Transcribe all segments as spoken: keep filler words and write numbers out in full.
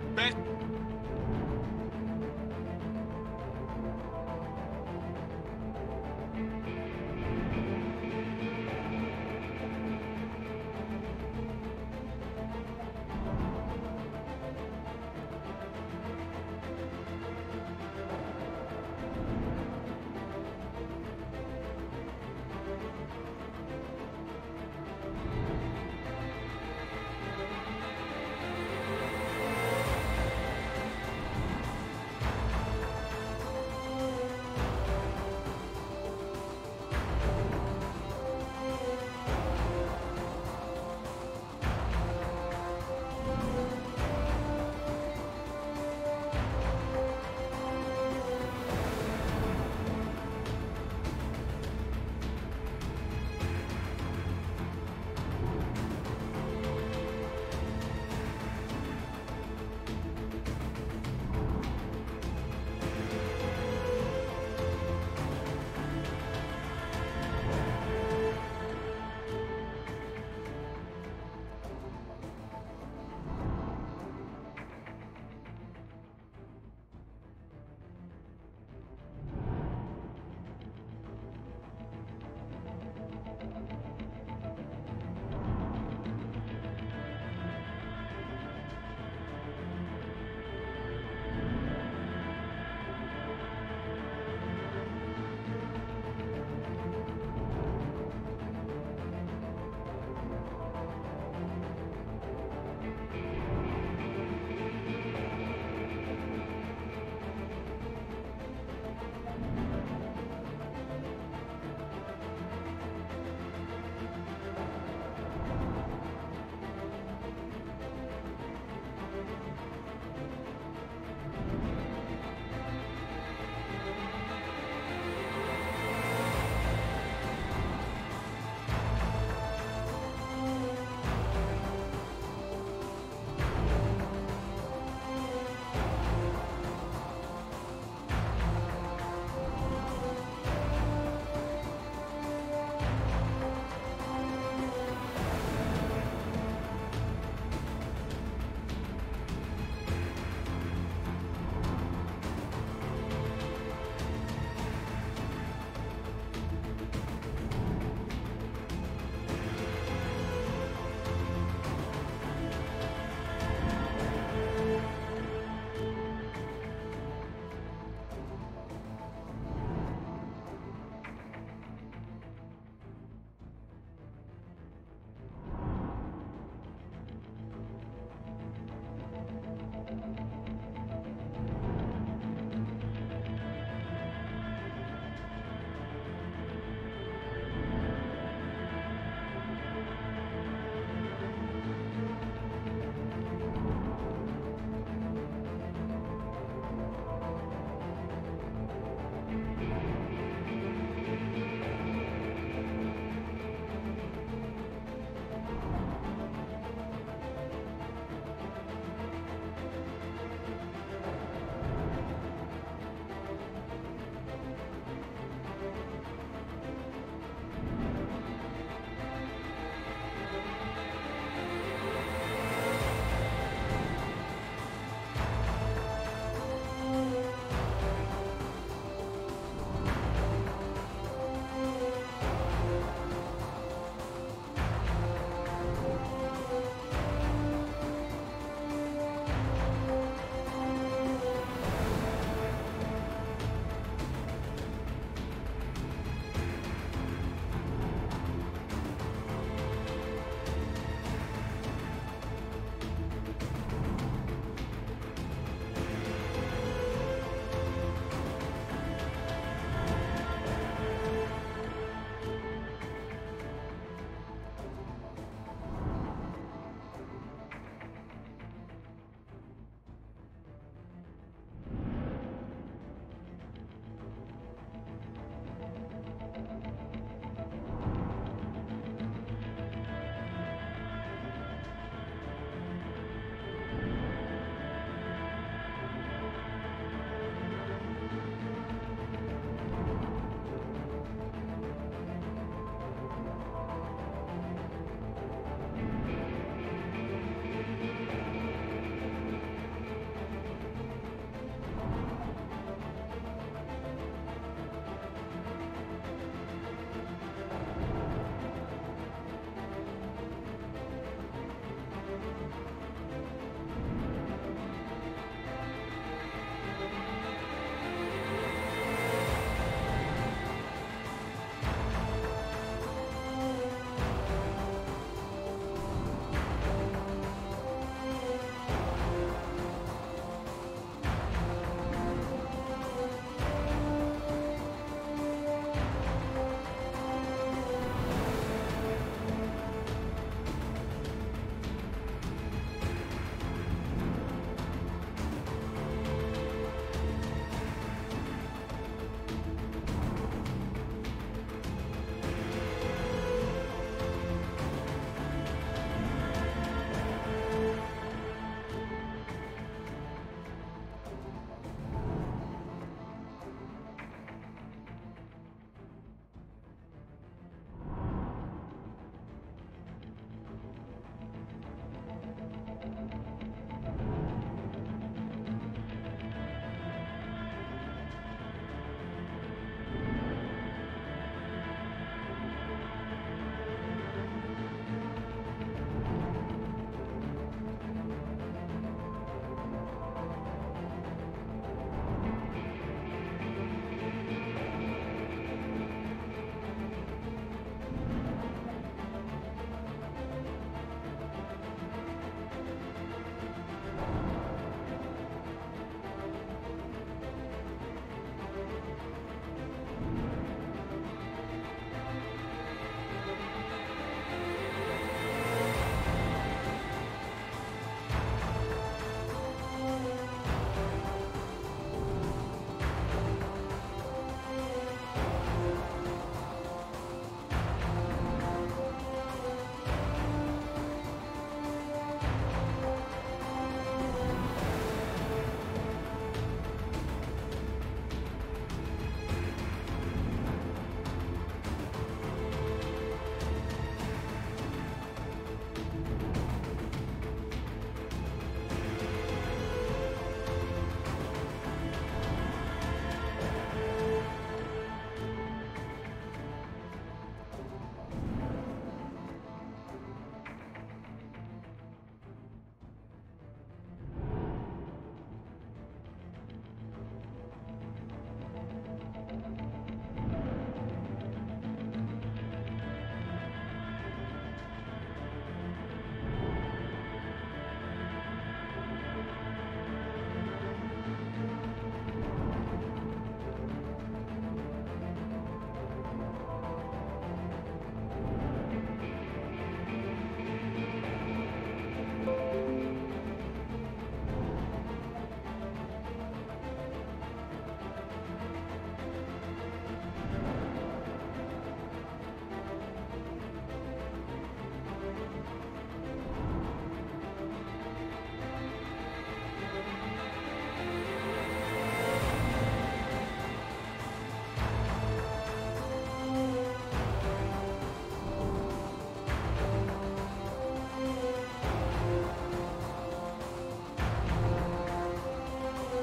Best.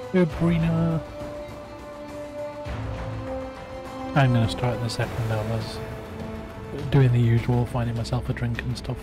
Sabrina. I'm gonna start in the second now as doing the usual, finding myself a drink and stuff.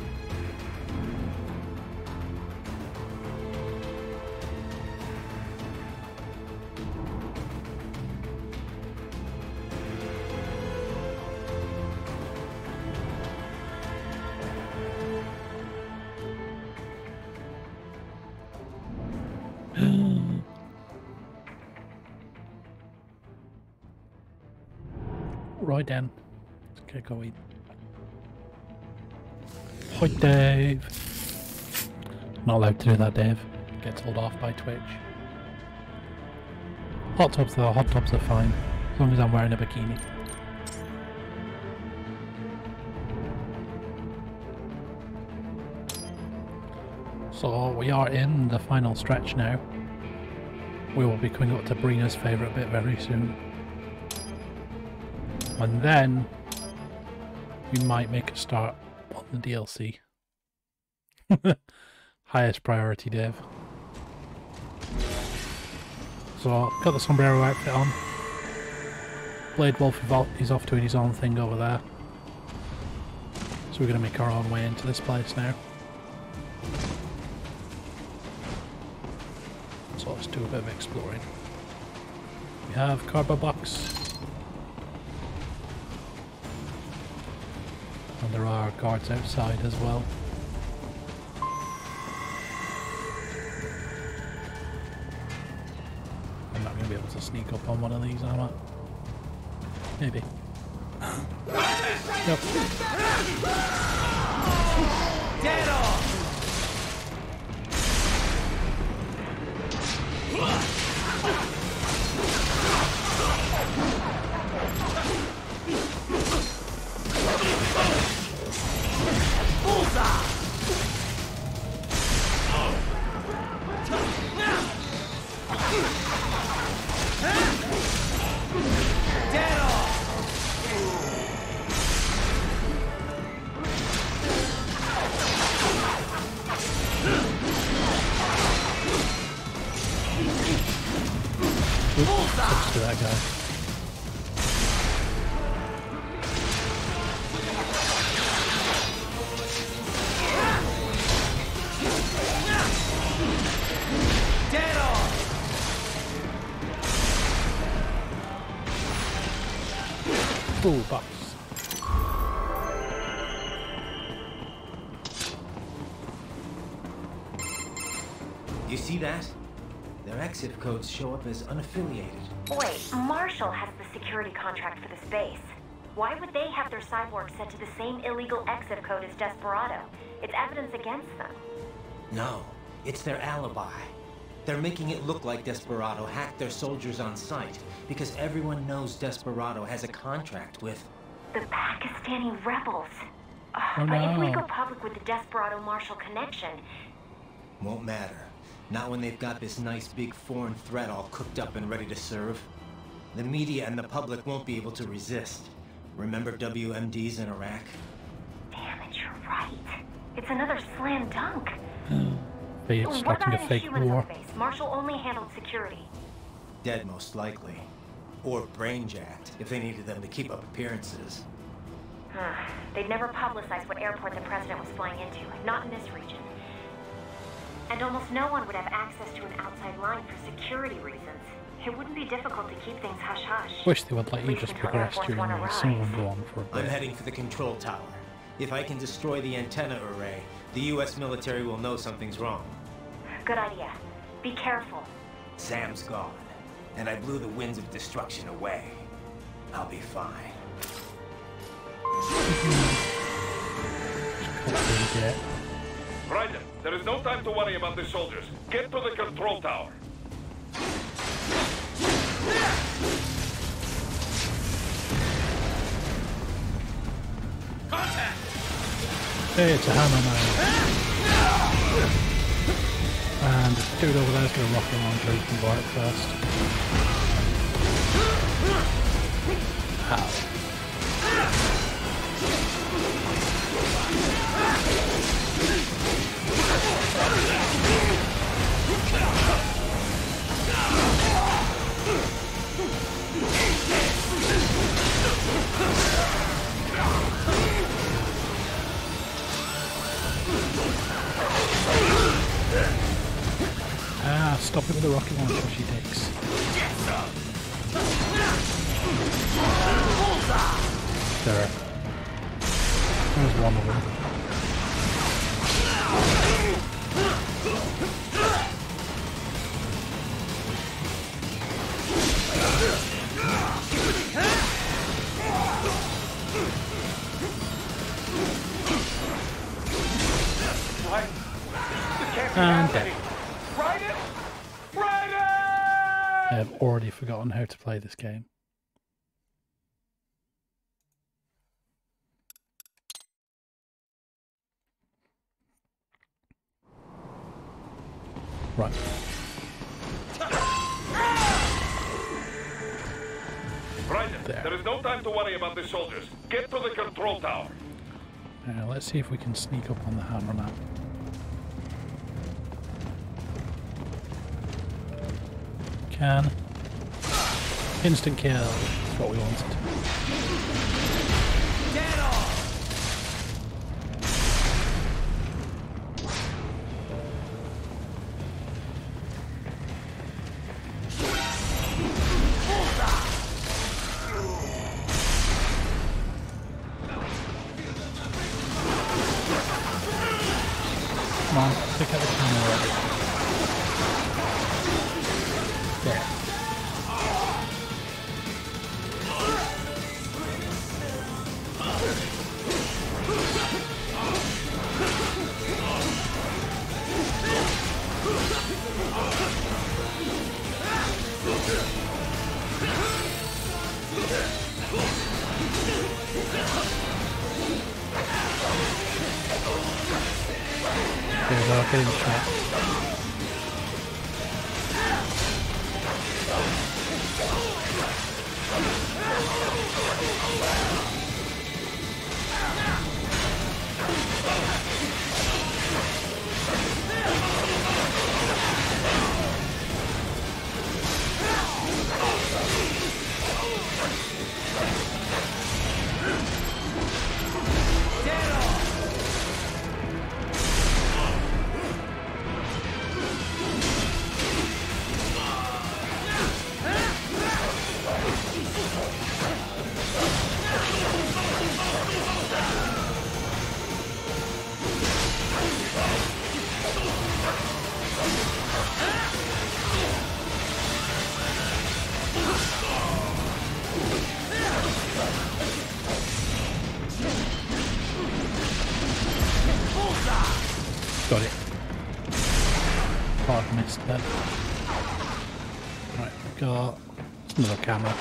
Right then. Okay, go eat. Hi Dave. Not allowed to do that, Dave. Gets told off by Twitch. Hot tubs though, hot tubs are fine. As long as I'm wearing a bikini. So we are in the final stretch now. We will be coming up to Brina's favourite bit very soon. And then we might make a start on the D L C. Highest priority, Dave. So got the sombrero outfit on. Blade Wolf is off doing his own thing over there. So we're going to make our own way into this place now. So let's do a bit of exploring. We have cardboard box. And there are guards outside as well. I'm not going to be able to sneak up on one of these, am I? Maybe. Yep. Dead off! Oops, to that guy. Dead on! Ooh, box. You see that? Their exit codes show up as unaffiliated. Wait, Marshall has the security contract for this base. Why would they have their cyborg set to the same illegal exit code as Desperado? It's evidence against them. No, it's their alibi. They're making it look like Desperado hacked their soldiers on sight because everyone knows Desperado has a contract with... The Pakistani rebels. Oh, Oh, but if we no. go public with the Desperado-Marshall connection... Won't matter. Not when they've got this nice big foreign threat all cooked up and ready to serve. The media and the public won't be able to resist. Remember W M Ds in Iraq? Damn it, you're right. It's another slam dunk. Be What starting about a his fake humans war. on the base? Marshall only handled security. Dead most likely. Or brain-jacked, if they needed them to keep up appearances. They'd never publicized what airport the president was flying into, not in this region. And almost no one would have access to an outside line for security reasons. It wouldn't be difficult to keep things hush-hush. Wish they would let At you least just until progress Air Force during One the some of them arrives. go on for a I'm bit. heading for the control tower. If I can destroy the antenna array, the U S military will know something's wrong. Good idea. Be careful. Sam's gone, and I blew the winds of destruction away. I'll be fine. Hopefully get. Raiden, there is no time to worry about the soldiers. Get to the control tower. Contact! Hey, it's a hammer man. And the dude over there's gonna rock him on so he can blow it first. Ow. Stop it with the rocket launcher, she takes. There. There's one of them. And dead. Raiden! Raiden! I have already forgotten how to play this game. Right. Raiden, There. there is no time to worry about the soldiers. Get to the control tower. Now let's see if we can sneak up on the hammerman. Can. Instant kill. That's what we wanted. Dead on! Come on, pick up the camera already. There. There we go, get in the trap. Got it. Oh, I've missed that. Right, we've got another camera.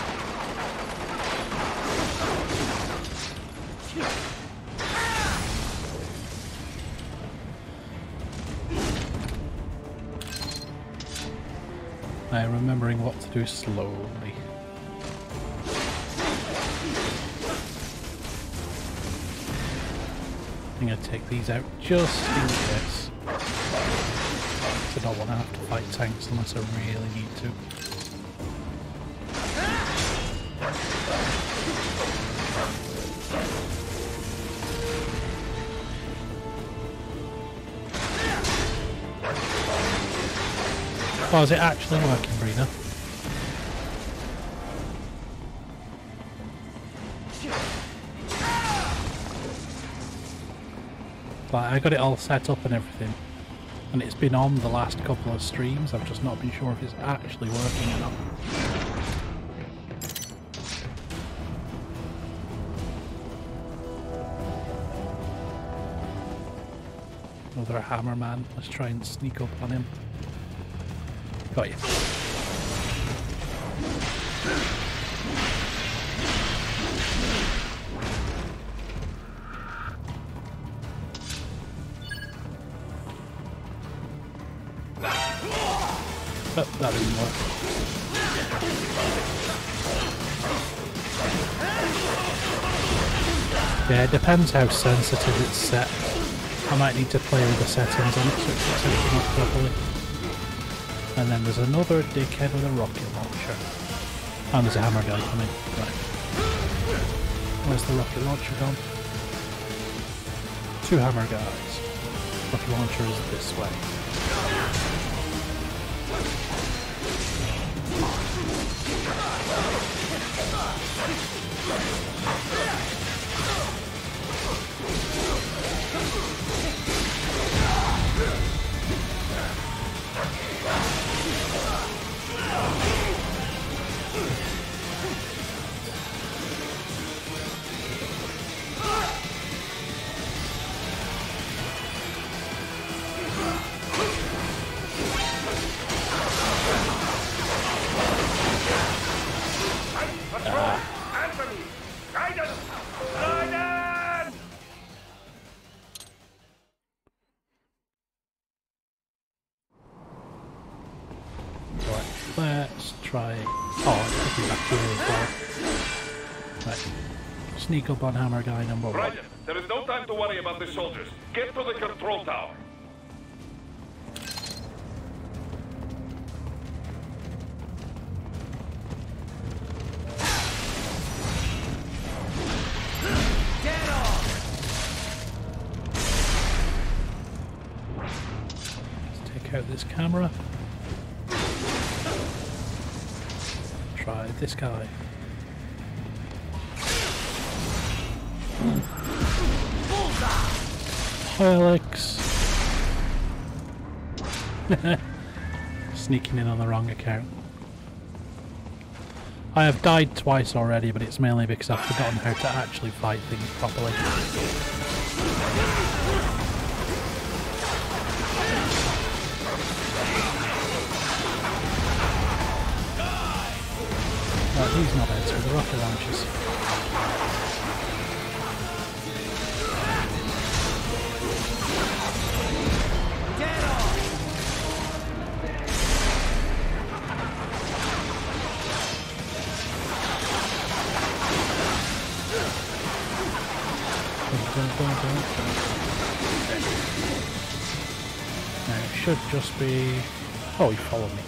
I'm remembering what to do slowly. I'm going to take these out just in case. I don't want to have to fight tanks unless I really need to. Oh, is it actually working, Brina? Like, I got it all set up and everything, and it's been on the last couple of streams. I've just not been sure if it's actually working or not. Another hammerman. Let's try and sneak up on him. Got you. Oh, that didn't work. Yeah, it depends how sensitive it's set. I might need to play with the settings on it so it's setting up properly. And then there's another dickhead with a rocket launcher. And there's a hammer guy coming. Right. Where's the rocket launcher gone? Two hammer guys. Rocket launcher is this way. Anthony! Raiden! Raiden! Right, let's try. Oh, it's looking back here as well. Right. Sneak up on hammer guy number one. Raiden, there is no time to worry about the soldiers. Get to the control tower. Dead on! Let's take out this camera. Try this guy. Hi Alex. Sneaking in on the wrong account. I have died twice already, but it's mainly because I've forgotten how to actually fight things properly. Right, he's not answering the rocket launchers. Dead on! Dun, dun, dun, dun, dun. Now it should just be... Oh, he followed me.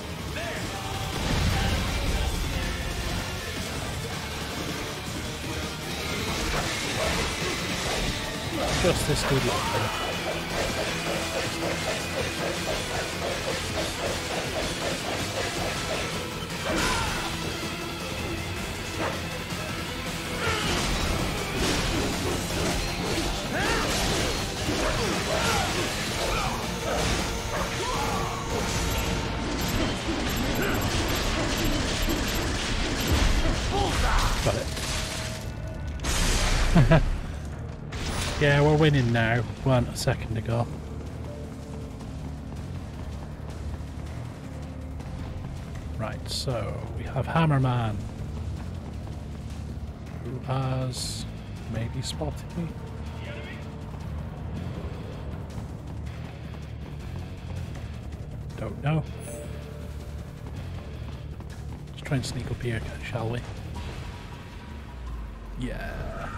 Just this good luck there. Got it. Yeah, we're winning now. Weren't a second ago. Right, so we have Hammerman, who has maybe spotted me. Don't know. Let's try and sneak up here, shall we? Yeah.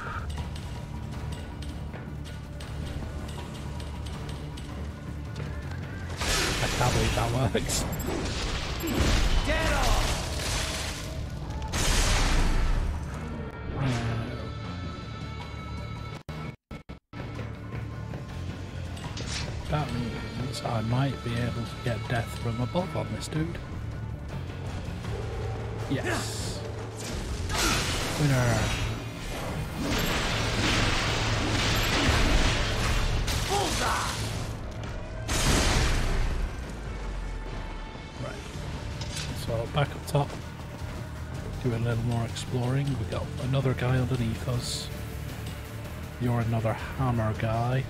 I can't believe that works. Dead on! That means I might be able to get death from above on this dude. Yes. Winner. Bullseye! Right. So back up top. Do a little more exploring. We got another guy underneath us. You're another hammer guy.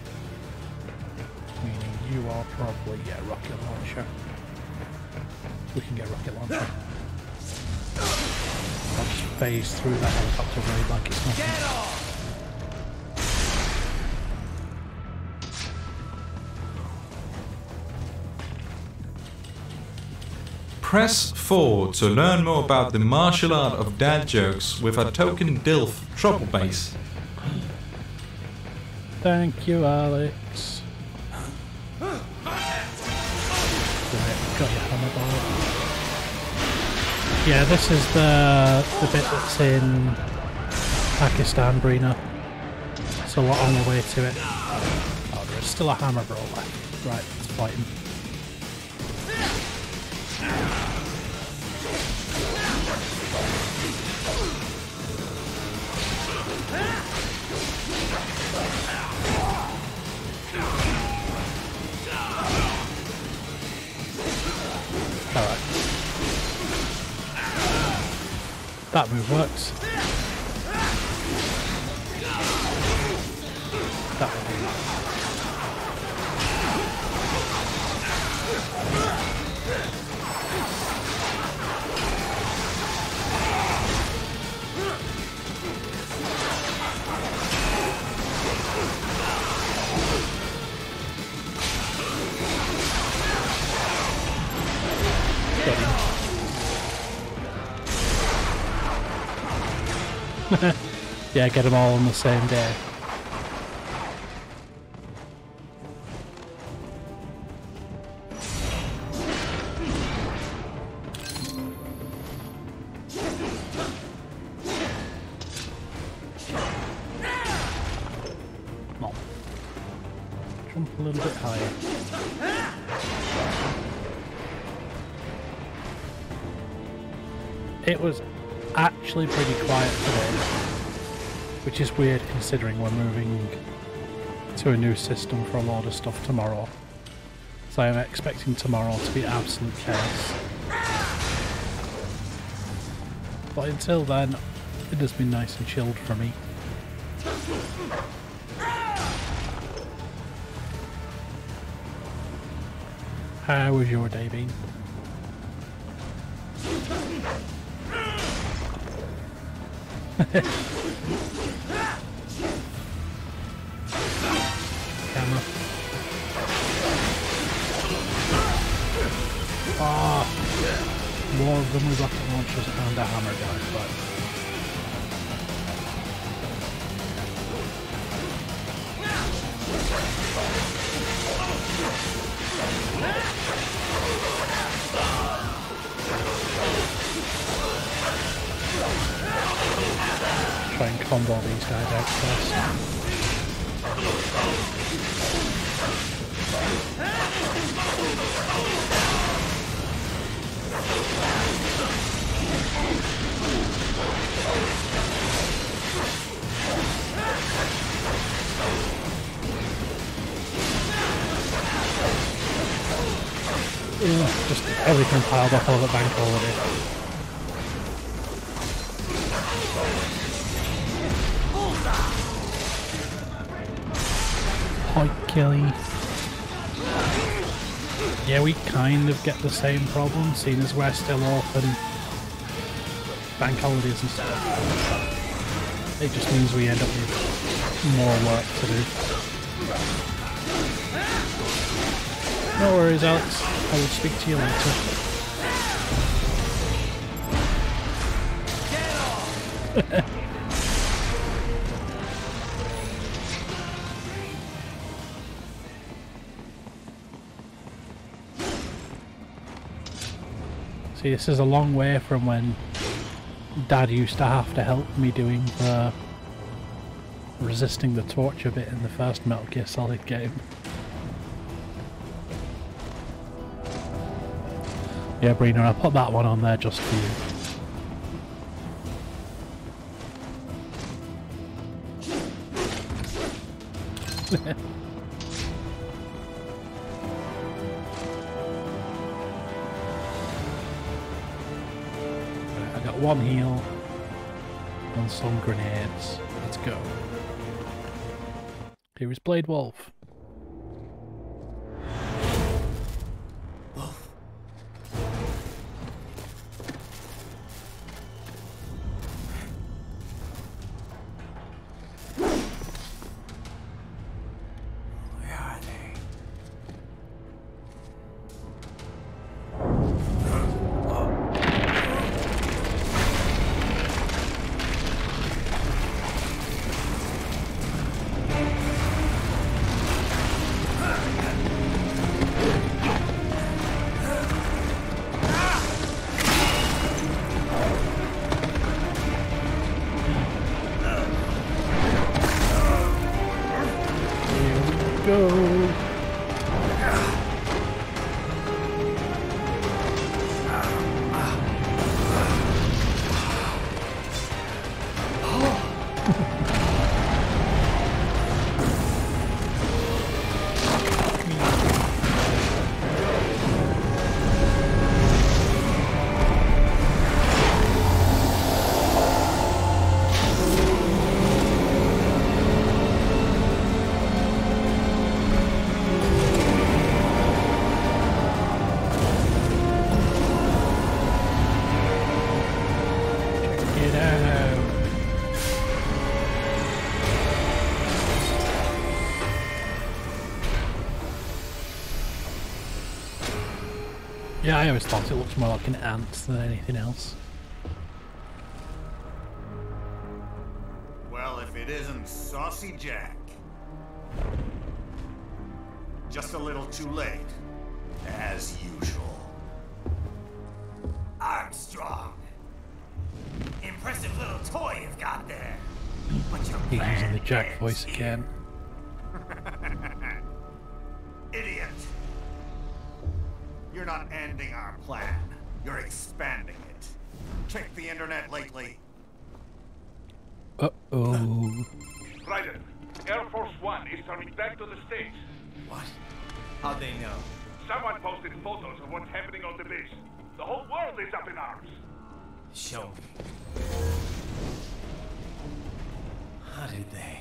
Meaning you are probably, yeah, rocket launcher. We can get rocket launcher. I'll just phase through that helicopter raid like it's nothing. Dead on! Press four to learn more about the martial art of dad jokes with a token D I L F trouble base. Thank you, Alex. Right, got your hammer ball. Yeah, this is the the bit that's in Pakistan, Brina. So we're on the way to it. Oh, there's still a hammer bro left. Right, let's fight him. That move works. That will do. Yeah, get them all on the same day. Come on. Jump a little bit higher. It was actually pretty quiet today, which is weird considering we're moving to a new system for a load of stuff tomorrow. So I'm expecting tomorrow to be absolute chaos. But until then, it has been nice and chilled for me. How has your day been? Camera. Ah, oh, more of them with rocket launchers and a hammer guy, but try and combo these guys out first. Ugh, just everything piled up over the bank already. Hi, Kelly. Yeah, we kind of get the same problem, seeing as we're still open bank holidays and stuff. It just means we end up with more work to do. No worries, Alex. I will speak to you later. See, this is a long way from when Dad used to have to help me doing the resisting the torture bit in the first Metal Gear Solid game. Yeah, Brina, I'll put that one on there just for you. Right, I got one heal and some grenades. Let's go. Here is Blade Wolf. Yeah, I always thought it looked more like an ant than anything else. Well, if it isn't Saucy Jack. Just a little too late, as usual. Armstrong. Impressive little toy you've got there. But your He's plan using the Jack ends voice here. again. Idiot! You're not ending our plan. You're expanding it. Check the internet lately. Uh-oh. Raiden, Air Force One is turning back to the States. What? How'd they know? Someone posted photos of what's happening on the base. The whole world is up in arms. Show me. How did they?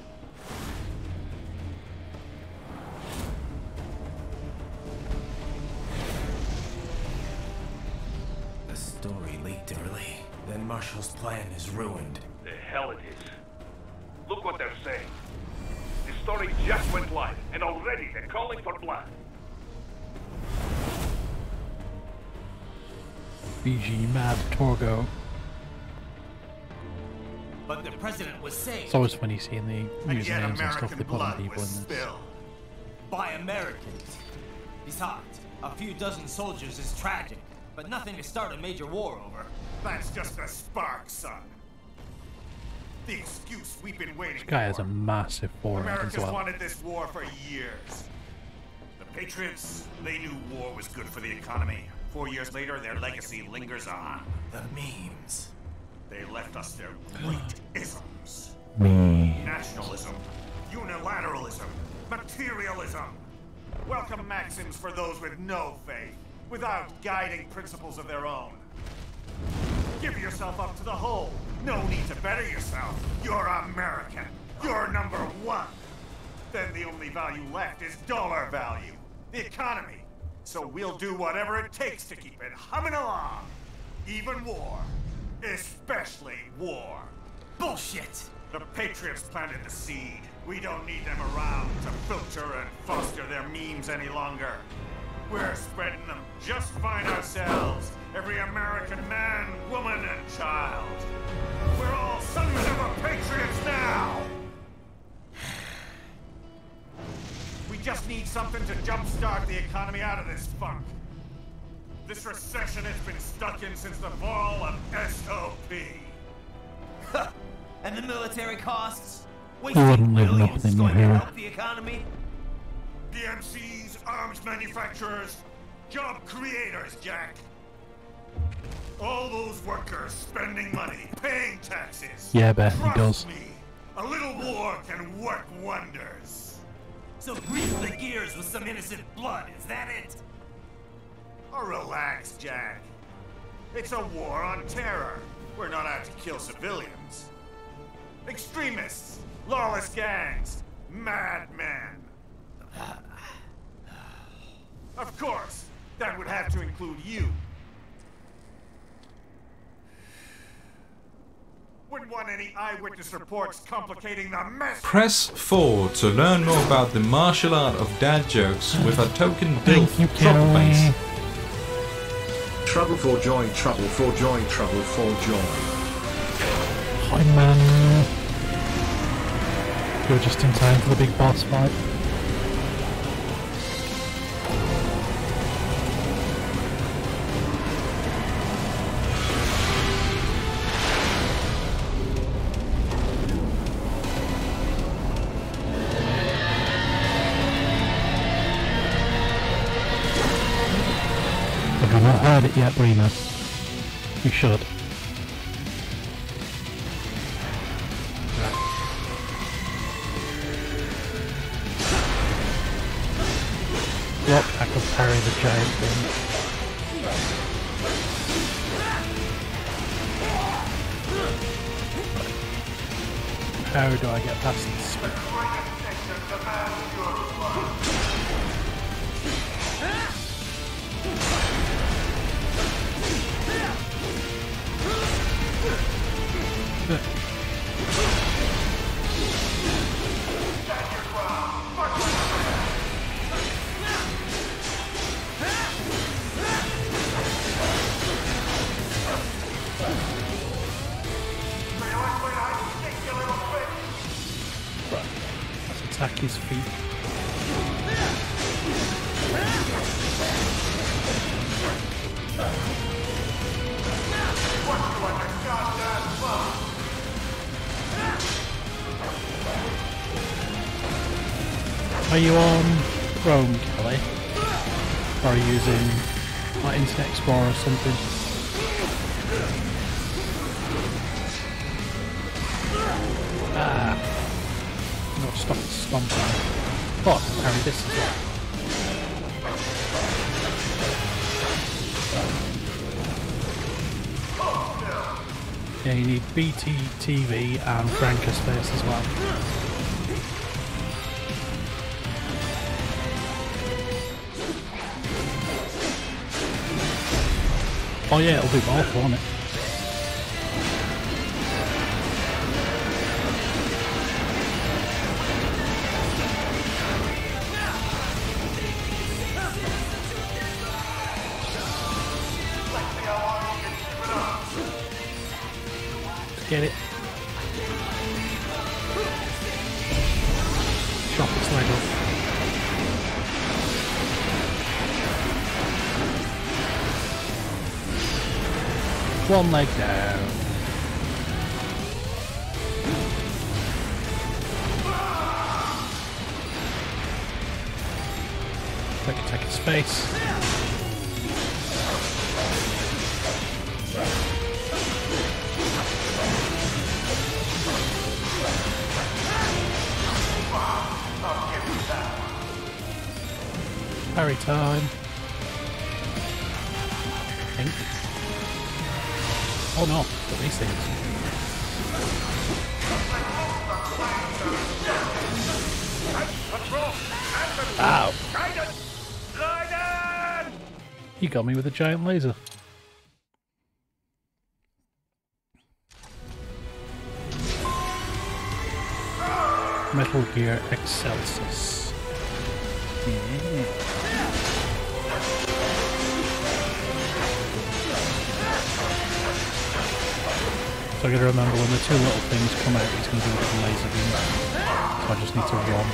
The story leaked early. Then Marshall's plan is ruined. The hell it is. Look what they're saying. The story just went live, and already they're calling for blood. B G Mad Torgo. But the president was saved. It's always funny seeing the And usernames yet and stuff American they put on blood people was in this. spilled. By Americans. Besides, a few dozen soldiers is tragic, but nothing to start a major war over. That's just a spark, son. The excuse we've been waiting This guy has for. a massive forehead as America's well. wanted this war for years. The Patriots, they knew war was good for the economy. Four years later, their legacy lingers on. The memes. They left us their great isms. Me. Nationalism, unilateralism, materialism. Welcome maxims for those with no faith, without guiding principles of their own. Give yourself up to the whole. No need to better yourself. You're American. You're number one. Then the only value left is dollar value, the economy. So we'll do whatever it takes to keep it humming along. Even war. Especially war. Bullshit! The Patriots planted the seed. We don't need them around to filter and foster their memes any longer. We're spreading them just fine ourselves. Every American man, woman, and child. We're all sons of a Patriots now! We just need something to jumpstart the economy out of this funk. This recession it's been stuck in since the fall of S O P. And the military costs? You wouldn't live Wasting nothing billions going to here. help the economy? D M Cs, arms manufacturers, job creators, Jack. All those workers spending money, paying taxes. Yeah, bet he Trust does. me, a little war can work wonders. So grease the gears with some innocent blood, is that it? Oh, relax, Jack. It's a war on terror. We're not out to kill civilians. Extremists, lawless gangs, madmen. Of course, that would have to include you. Wouldn't want any eyewitness reports complicating the mess. Press four to learn more about the martial art of dad jokes with a token Thank dilf you, drop bass. Kelly. Trouble for joy, trouble for joy, trouble for joy. Hi, man. You're just in time for the big boss fight. Have you not heard it yet, Brina? You should. Yep, I could parry the giant thing. How do I get past this? his feet. Are you on Chrome, Kelly? Or are you using like Internet Explorer or something? Ah! No, stop stomping. Oh, carry this as well. Yeah, you need B T T V and Franca space as well. Oh yeah, it'll do both, won't it? Get it. Chop its leg off. One leg down. Quick attack his face. Parry time. I think. Oh no, got these things. Ow! Raiden! You got me with a giant laser. Metal Gear Excelsis. Yeah. So I gotta remember when the two little things come out, he's gonna do a big laser beam. So I just need to run.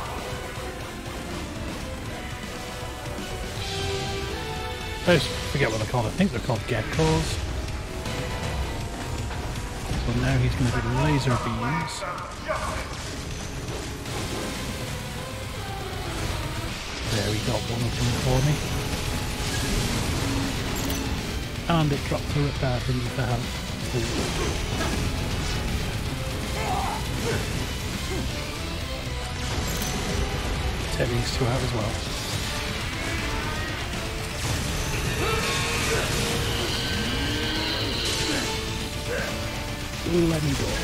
I just forget what they're called. I think they're called geckos. So now he's gonna do laser beams. There, he got one of them for me. And it dropped through it bad, didn't it, for help? Take these two out as well. Let me go.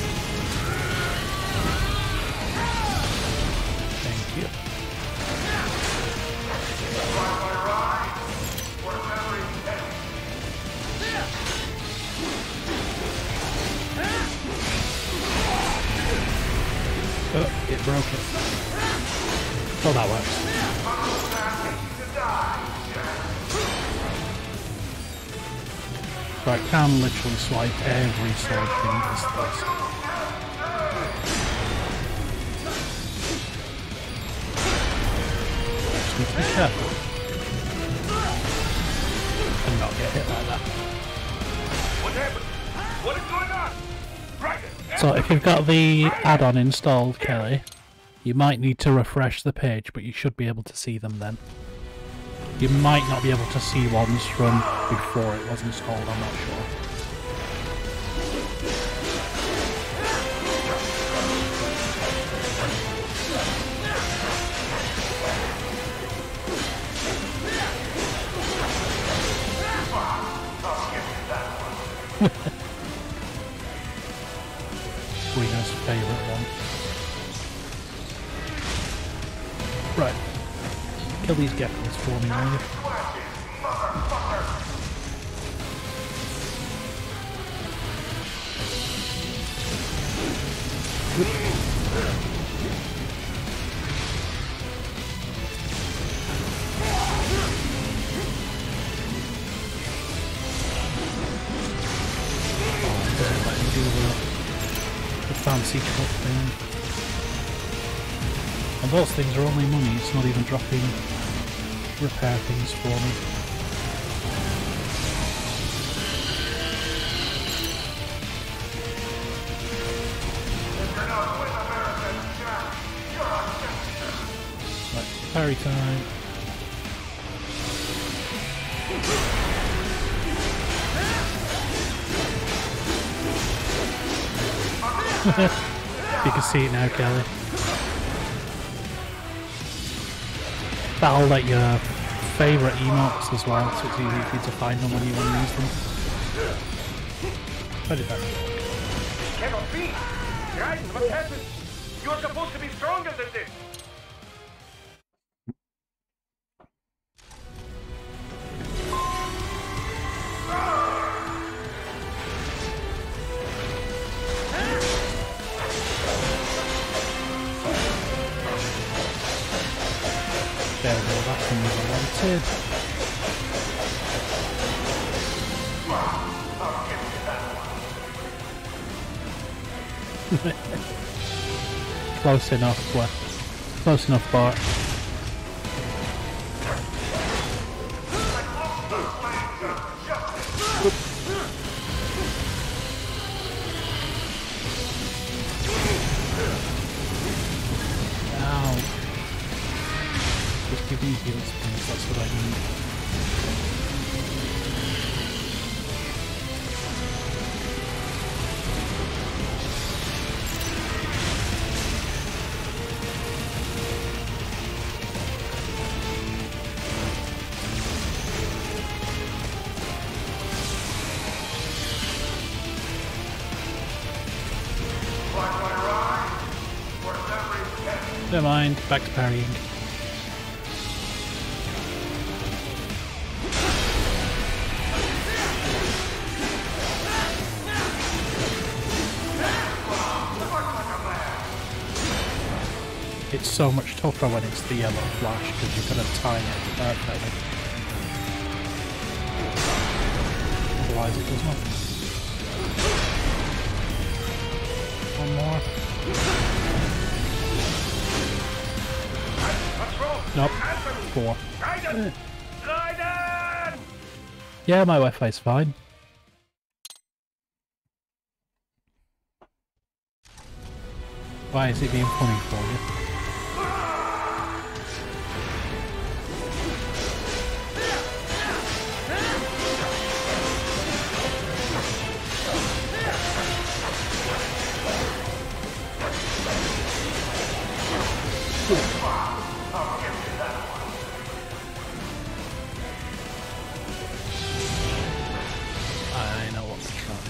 Thank you. Oh, it broke it. Oh, that works. So I can literally swipe every sword thing this does. Just need to be careful. And not get hit like that. What happened? What is going on? So if you've got the add-on installed, Kelly, you might need to refresh the page, but you should be able to see them then. You might not be able to see ones from before it was installed, I'm not sure. Reno's favourite one. Right. Kill these geckos for me, will you? Oh, doesn't let me do the, the fancy cut thing. those things are only money, it's not even dropping repair things for me. Right, parry time. You can see it now, Kelly. That'll let your favourite emotes as well, so it's easy for you to find them when you want to use them. How did that work? Cannot be! Raiden, what happened? You're supposed to be stronger than this! There we go, that's the move I wanted. Close enough, well, close enough, Bart. Ow. Just give me heal spins, that's what I need. Never mind, back to parrying. It's so much tougher when it's the yellow flash because you've got to time it perfectly. Otherwise it does nothing. One more. Nope. Four. Raiden! Raiden! Yeah, my Wi-Fi's fine. Why is it being funny for you? I know what's coming.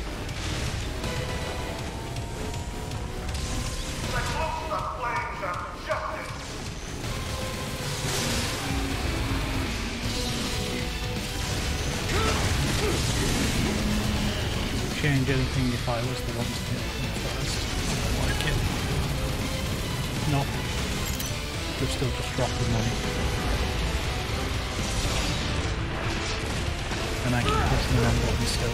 Change anything if I was the one to hit them first. I don't like it. No. They're still just dropping money. And I keep pressing the wrong button still.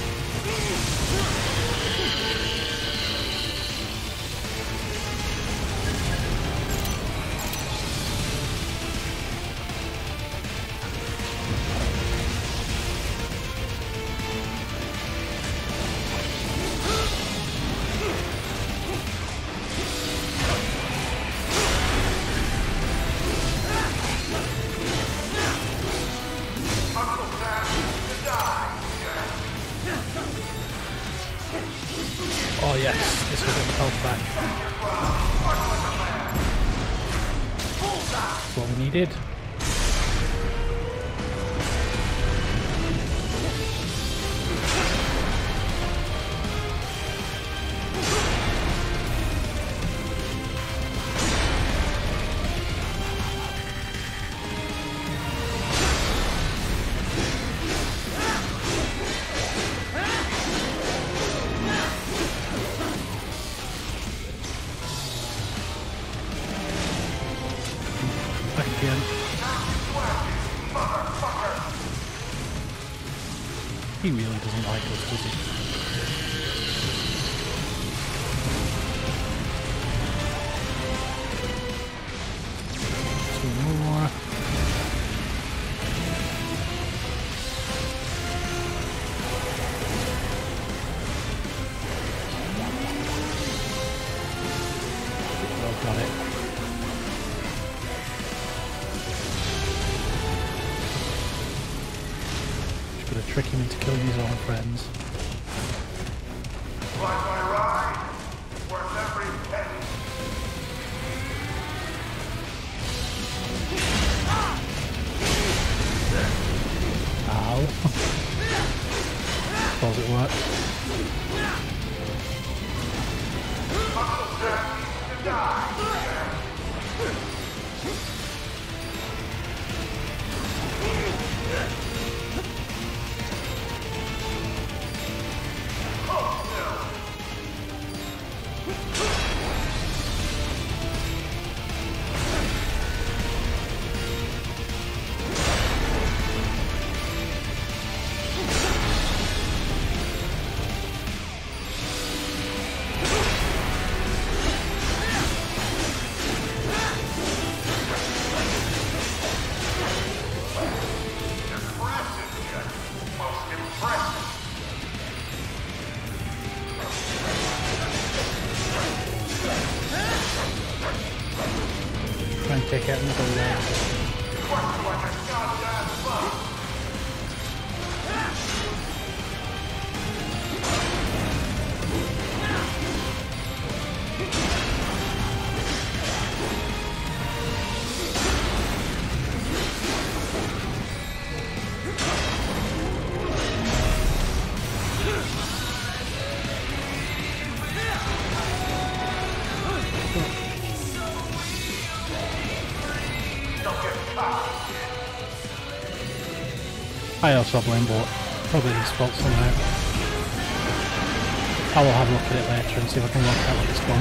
Oh yes, this will get the health back. That's what we needed. Again. He really doesn't like us, does he? to trick him into killing his own friends. Like my ride, worth every penny. Ow. Suppose it worked. Try and take out another leg. I also blame Bort. Probably his fault somehow. I will have a look at it later and see if I can work out what it's done.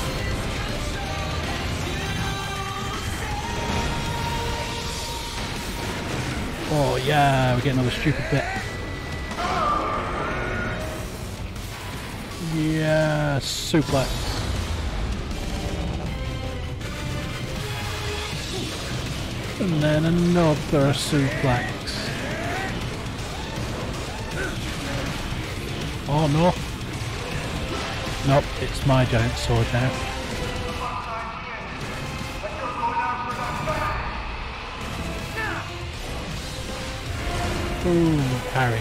Oh yeah, we get another stupid bit. Yeah, suplex. And then another suplex. Oh no. Nope, it's my giant sword now. Ooh, parry.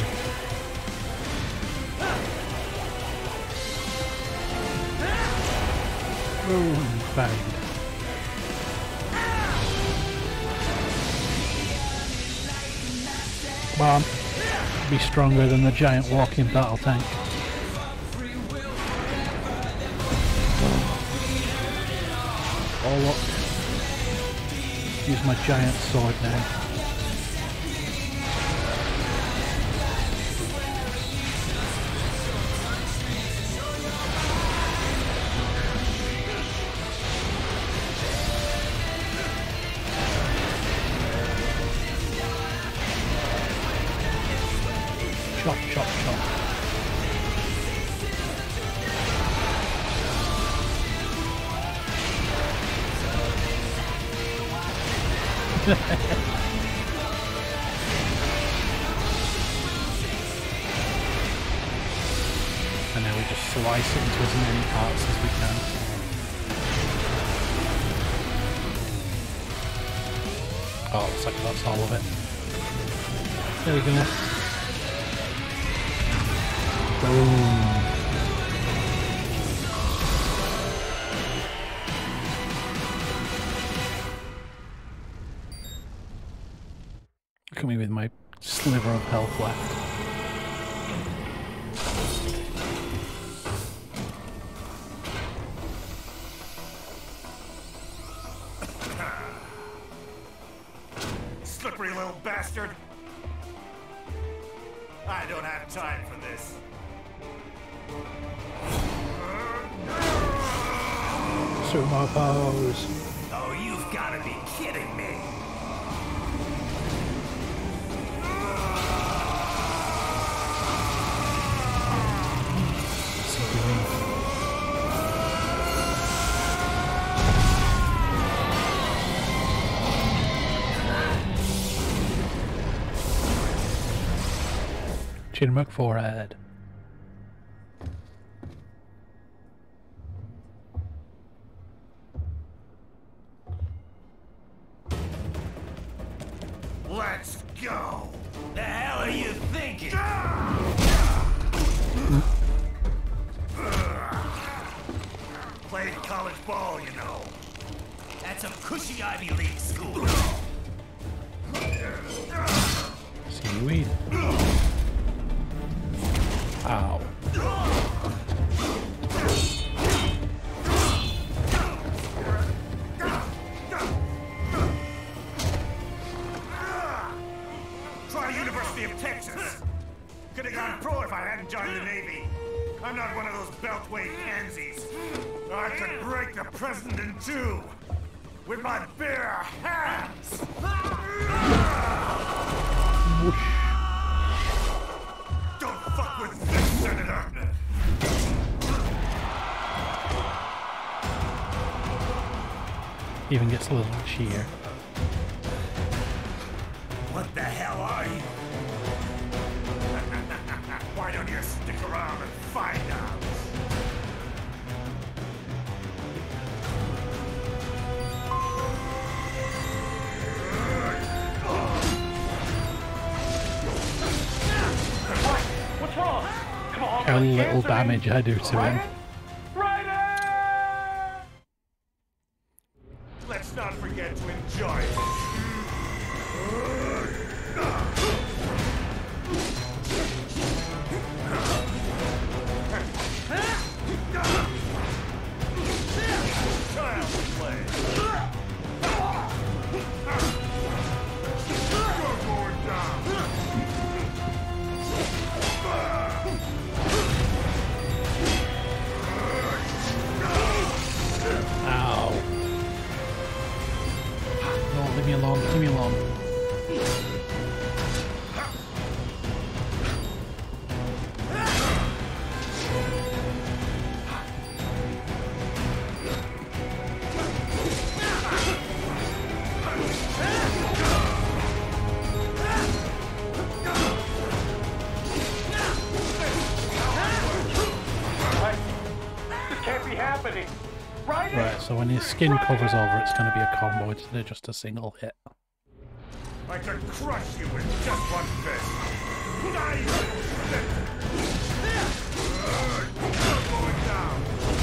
Ooh, parried. Bomb. Be stronger than the giant walking battle tank. Oh look. Use my giant sword now. Chop, chop, chop. And now we just slice it into as many parts as we can. Oh, looks like that's all of it. There we go. Boom. Look at me with my sliver of health left. Slippery little bastard! I don't have time for this. Sumo pose. Oh, you've got to be kidding me. Chinmuk forehead. Let Let's go! The hell are you thinking? Played college ball, you know. That's a cushy Ivy League school. Seaweed. Ow. Try University of Texas. Could have gone pro if I hadn't joined the Navy. I'm not one of those beltway pansies. I could break the president in two with my bare hands. Don't fuck with this, Senator. Even gets a little cheer. What the hell are you? Why don't you stick around and find out? What's wrong? Come on, How little damage I do to him. Raiden! Let's not forget to enjoy it. Child's play. You're going down. Ow. No, leave me alone, leave me alone. This can't be happening. Raiden! Right, so when his skin covers over, it's going to be a combo instead of just a single hit. I could crush you with just one fist. Die, you little shit. You're going down.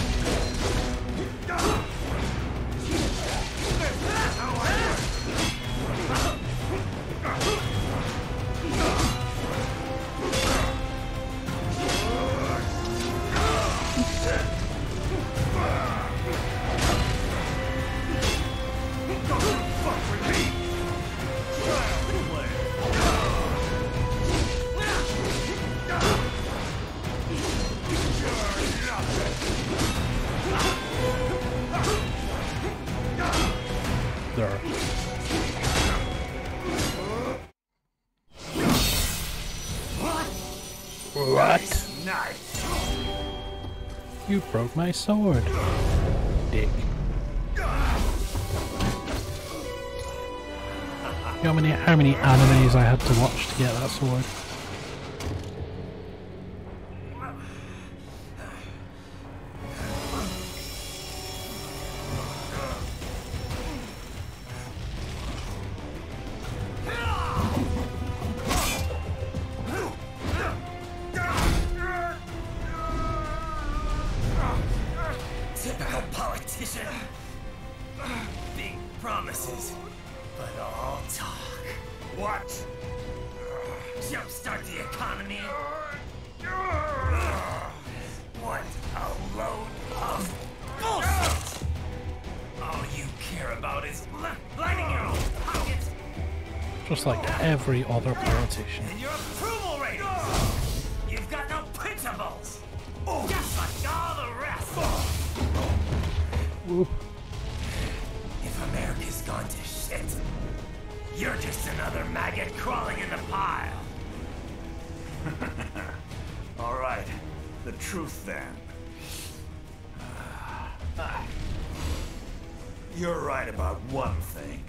This is how I Don't fuck with me. Child's play. There. What? Nice. You broke my sword. Dick. You know how many, how many animes I had to watch to get that sword? Typical politician. Big promises, but all talk. What? Jumpstart the economy. What a load of bullshit! All you care about is li- lining your own pockets Just like every other politician. and your approval ratings. You've got no principles. Just like all the rest. Ooh. If America's gone to shit, you're just another maggot crawling in the pile. All right. The truth then. You're right about one thing.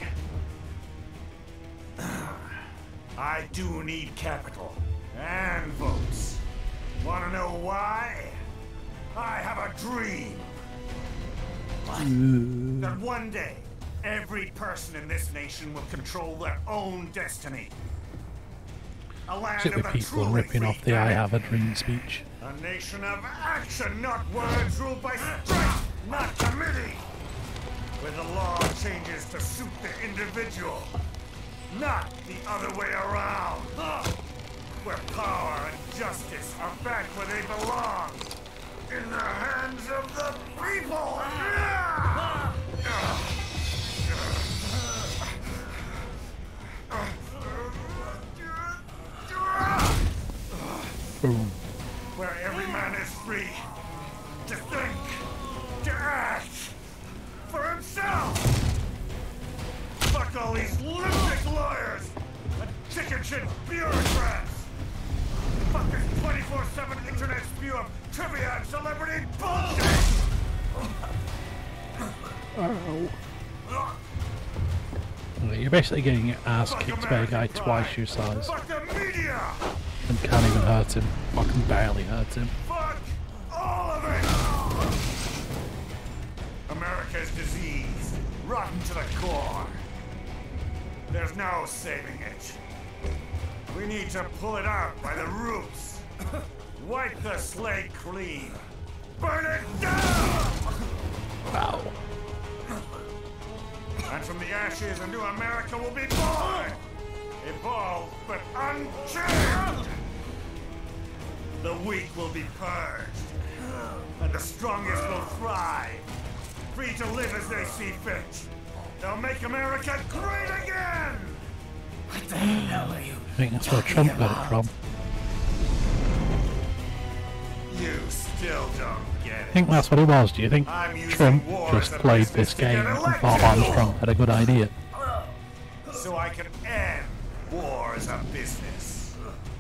I do need capital and votes. Wanna know why? I have a dream. That one day, Every person in this nation will control their own destiny. A land Sit of with the people and truly ripping free, off the I damn it. have a dream speech. A nation of action, not words ruled by strength, not committee. Where the law changes to suit the individual, not the other way around. Where power and justice are back where they belong. In the hands of the people. Boom. Where every man is free to think, to act for himself. Fuck all these lunatic lawyers and chicken shit bureaucrats. Fuck this twenty-four seven internet spew of trivia and celebrity bullshit. Oh. You're basically getting your ass kicked by a guy twice your size Fuck the media. and can't even hurt him. I can barely hurt him. Fuck all of it! America's disease, rotten to the core. There's no saving it. We need to pull it out by the roots. Wipe the slate clean. Burn it down! Wow. And from the ashes, a new America will be born! Evolved, but unchanged! The weak will be purged, and the strongest will thrive, free to live as they see fit. They'll make America great again! What the hell are you? I think that's where Trump got it from. You still don't get I it. think that's what it was. Do you think I'm using Trump war just as a played business this to get game and elected. thought Armstrong had a good idea? So I can end war as a business.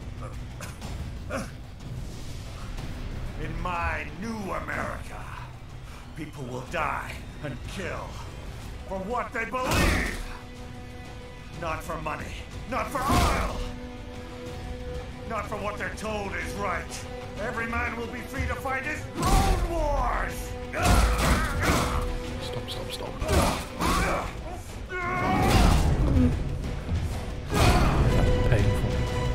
In my new America, people will die and kill for what they believe. Not for money, not for oil, not for what they're told is right. Every man will be free to fight his own wars. Stop, stop, stop. Painful.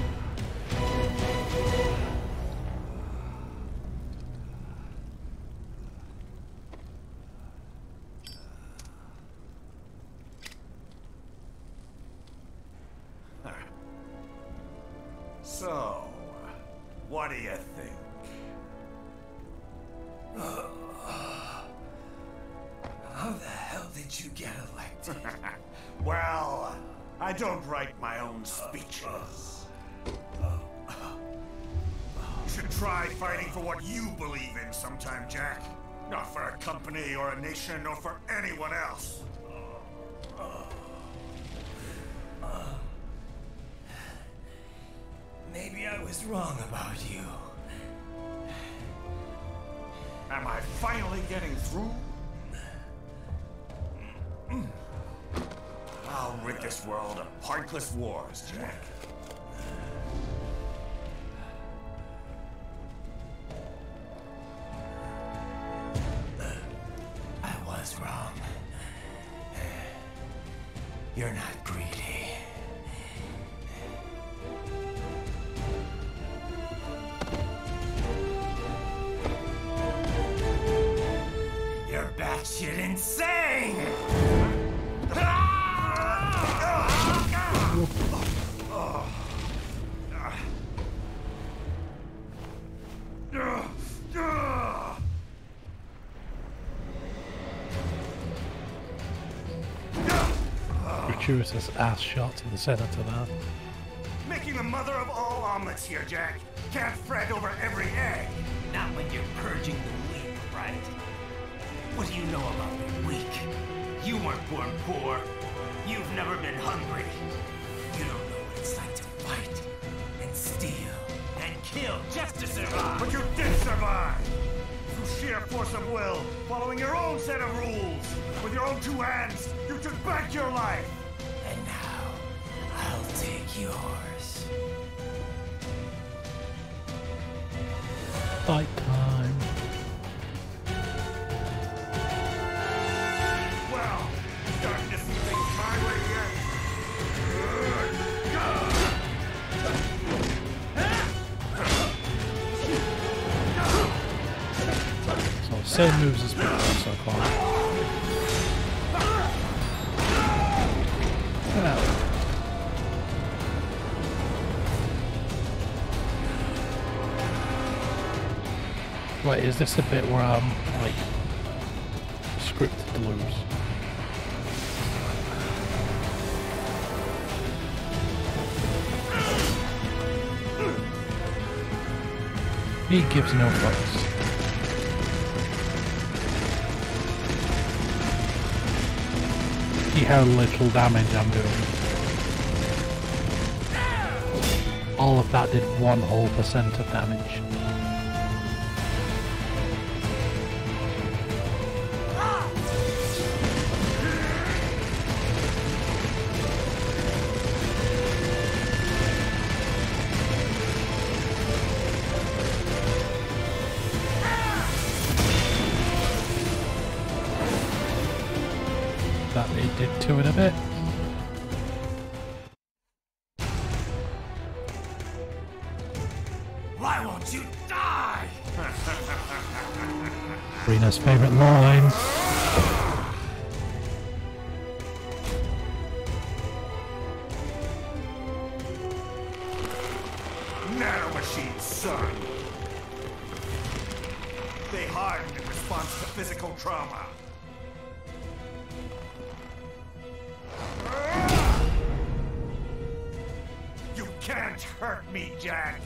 So, what do you think? How the hell did you get elected? Well, I don't write my own speeches. You should try fighting for what you believe in sometime, Jack. Not for a company or a nation or for anyone else. Maybe I was wrong about you. Am I finally getting through? I'll rid this world of pointless wars, Jack. I was wrong. You're not greedy. You're batshit insane! Gratuitous ass shot to the senator there. Making the mother of all omelets here, Jack. Can't fret over every egg. Not when you're purging the weak, right? What do you know about the weak? You weren't born poor. You've never been hungry. You don't know what it's like to fight and steal and kill just to survive. But you did survive! Through sheer force of will, following your own set of rules. With your own two hands, you took back your life. And now, I'll take yours. Fight time. Well, starting to same moves as before, so I can't. Well. Wait, is this a bit where I'm, like, scripted to lose? He gives no fucks. See how little damage I'm doing. All of that did one whole percent of damage. That it did two in a bit. Why won't you die? Rina's favourite line. Nanomachine, son. They hardened in response to physical trauma. You can't hurt me, Jack.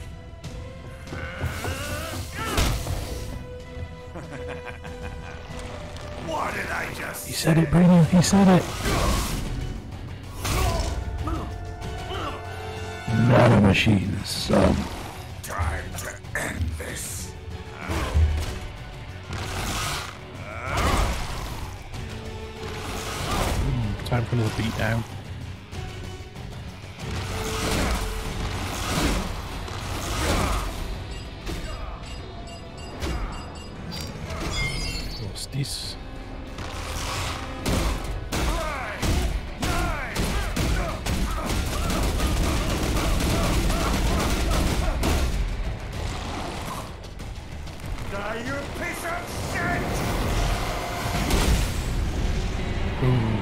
What did I just He said it, Brina, he said it. Nanomachines, son. Time to end this. Mm, time for another beatdown. What's this? Die, you piece of shit! Ooh.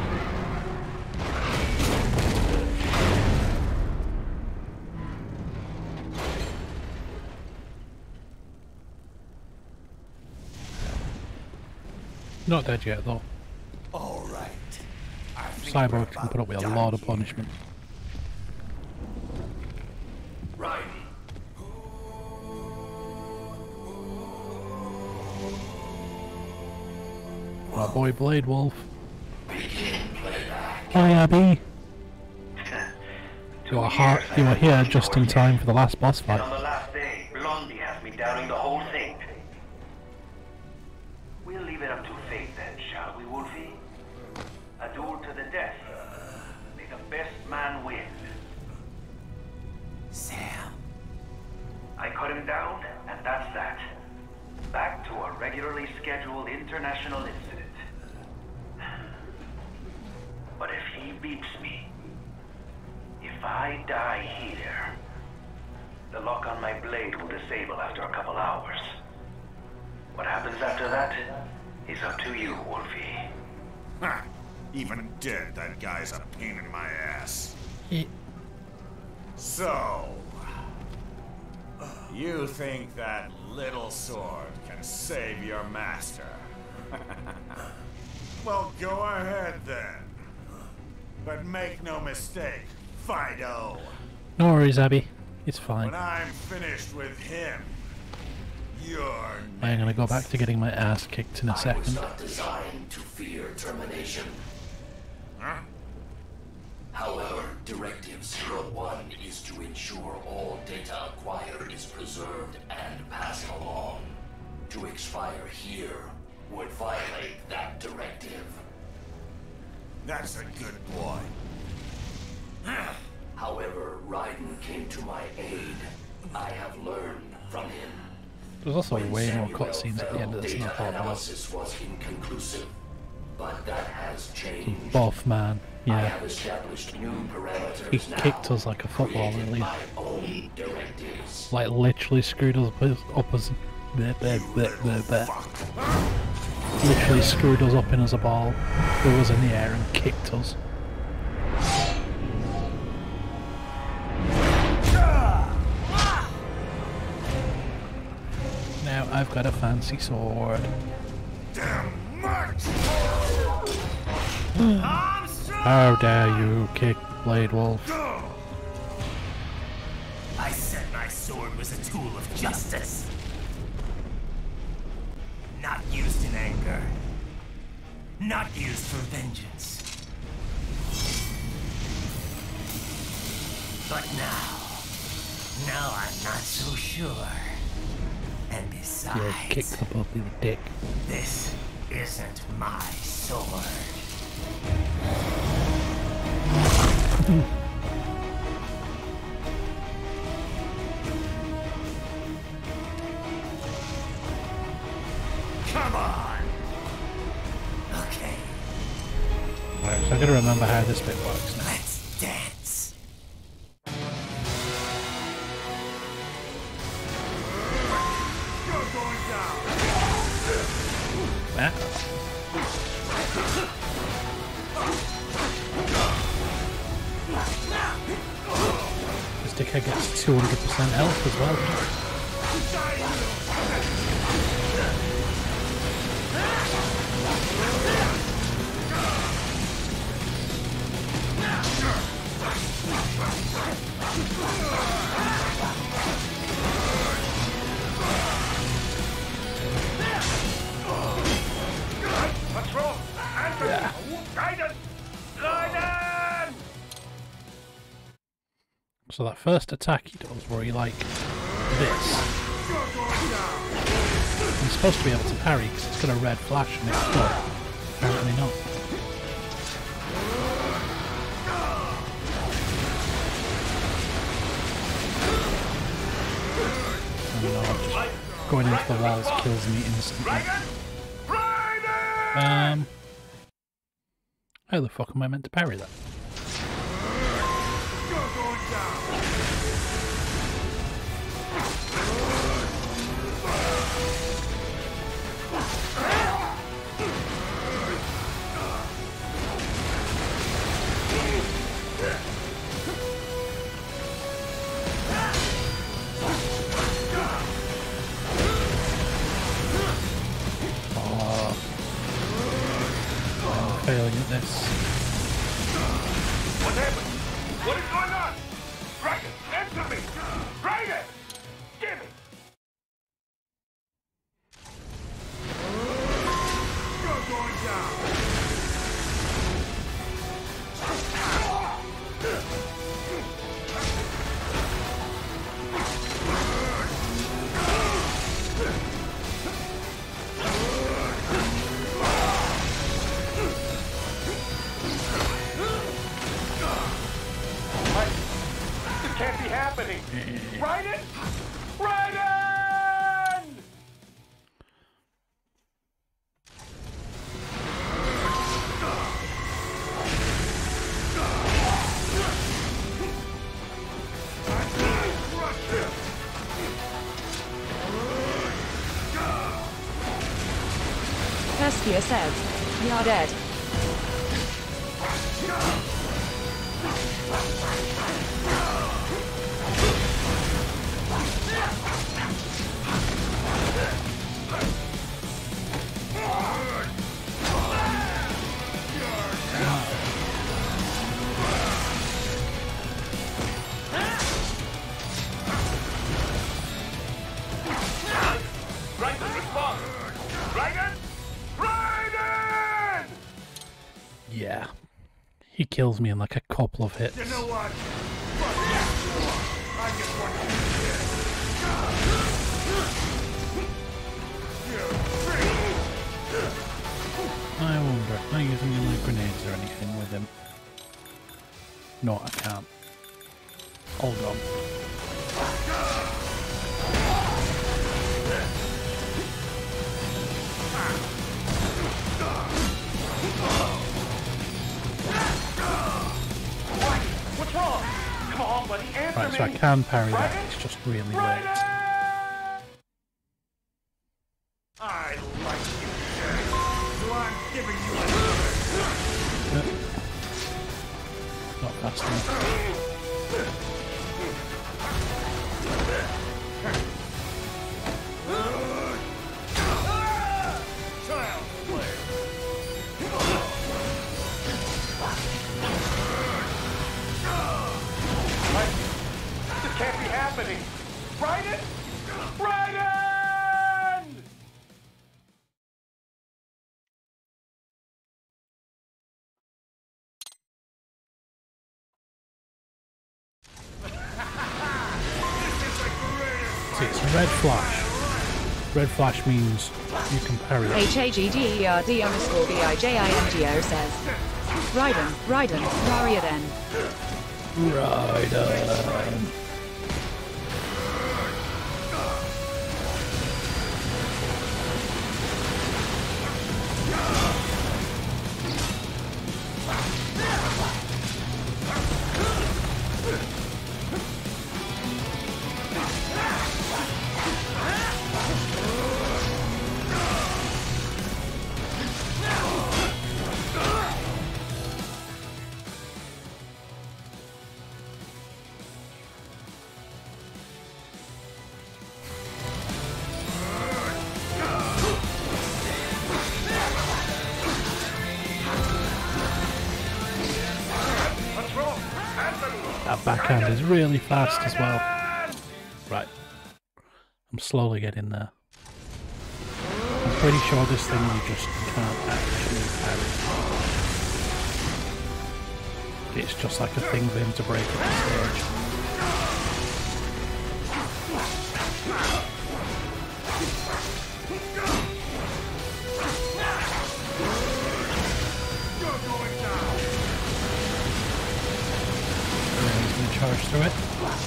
Not dead yet, though. All right. I think Cyborg we're can put up with a about lot of done punishment. Raiden. My boy Blade Wolf. Begin playback. Hi, Abby. You are, hard, you are here just in time for the last boss And fight. on the last day, Blondie has me downing the whole thing. We'll leave it up to fate then, shall we, Wolfie? A duel to the death. May the best man win. Sam. I cut him down, and that's that. Back to a regularly scheduled international incident. But if he beats me, if I die here, the lock on my blade will disable after a couple hours. What happens after that is up to you, Wolfie. Ha! Even dead, that guy's a pain in my ass. Eh. So, you think that little sword can save your master? Well, go ahead then. But make no mistake, Fido. No worries, Abby. It's fine. When I'm finished with him, you're I'm gonna go back to getting my ass kicked in a I was second. not designed to fear termination. Huh? However, Directive zero one is to ensure all data acquired is preserved and passed along. To expire here would violate that directive. That's a good boy. However, Raiden came to my aid. I have learned from him. There's also When way more Samuel cutscenes at the end of this than I data thought there was. analysis was inconclusive, but that has changed. Both, man. I Yeah. have established new parameters He now, kicked us like a footballer, created at least. my own directives. Like, literally screwed us up as... Bleh, bleh, bleh, bleh, bleh. Fuck. literally screwed us up in as a ball, threw us in the air and kicked us. Now I've got a fancy sword. Damn march! How dare you kick Blade Wolf? I said my sword was a tool of justice. Not used in anger. Not used for vengeance. But now, now I'm not so sure. And besides, You'll kick the puppy with the dick. this isn't my sword. Come on. Okay, Right, so I gotta remember how this bit works now. let's dance. You're going down! Ah. This dickhead gets two hundred percent health as well. What's wrong? Answer Yeah. me! Raiden! Raiden! So that first attack he does, where he like this, he's supposed to be able to parry because it's got a red flash and it's done. Apparently not. I don't know, just going into the walls kills me instantly. Um, how the fuck am I meant to parry that? Failing at this. What happened? What is going on? Raiden, answer me! Raiden! Give me! You're going down! This can't be happening! Raiden! Raiden! Hestia says, we are dead. Raiden, respond! Raiden! Raiden! Yeah. He kills me in like a couple of hits. You know what? Fuck that! I just want to do this! I wonder, am I using any like grenades or anything with him? No, I can't. All gone. What's wrong? Come on, buddy, answer Right, me! so I can parry that, Raiden? it's just really late. Raiden! I like you, Jack. fast enough. This can't be happening! Raiden? Raiden! See, it's red flash. Red flash means you can parry it. H A G D E R D underscore B I J I N G O says, Raiden, Raiden, Raiden. Raiden. That backhand is really fast as well. Right. I'm slowly getting there. I'm pretty sure this thing you just can't actually parry. It's just like a thing for him to break up the stage. Charge through it.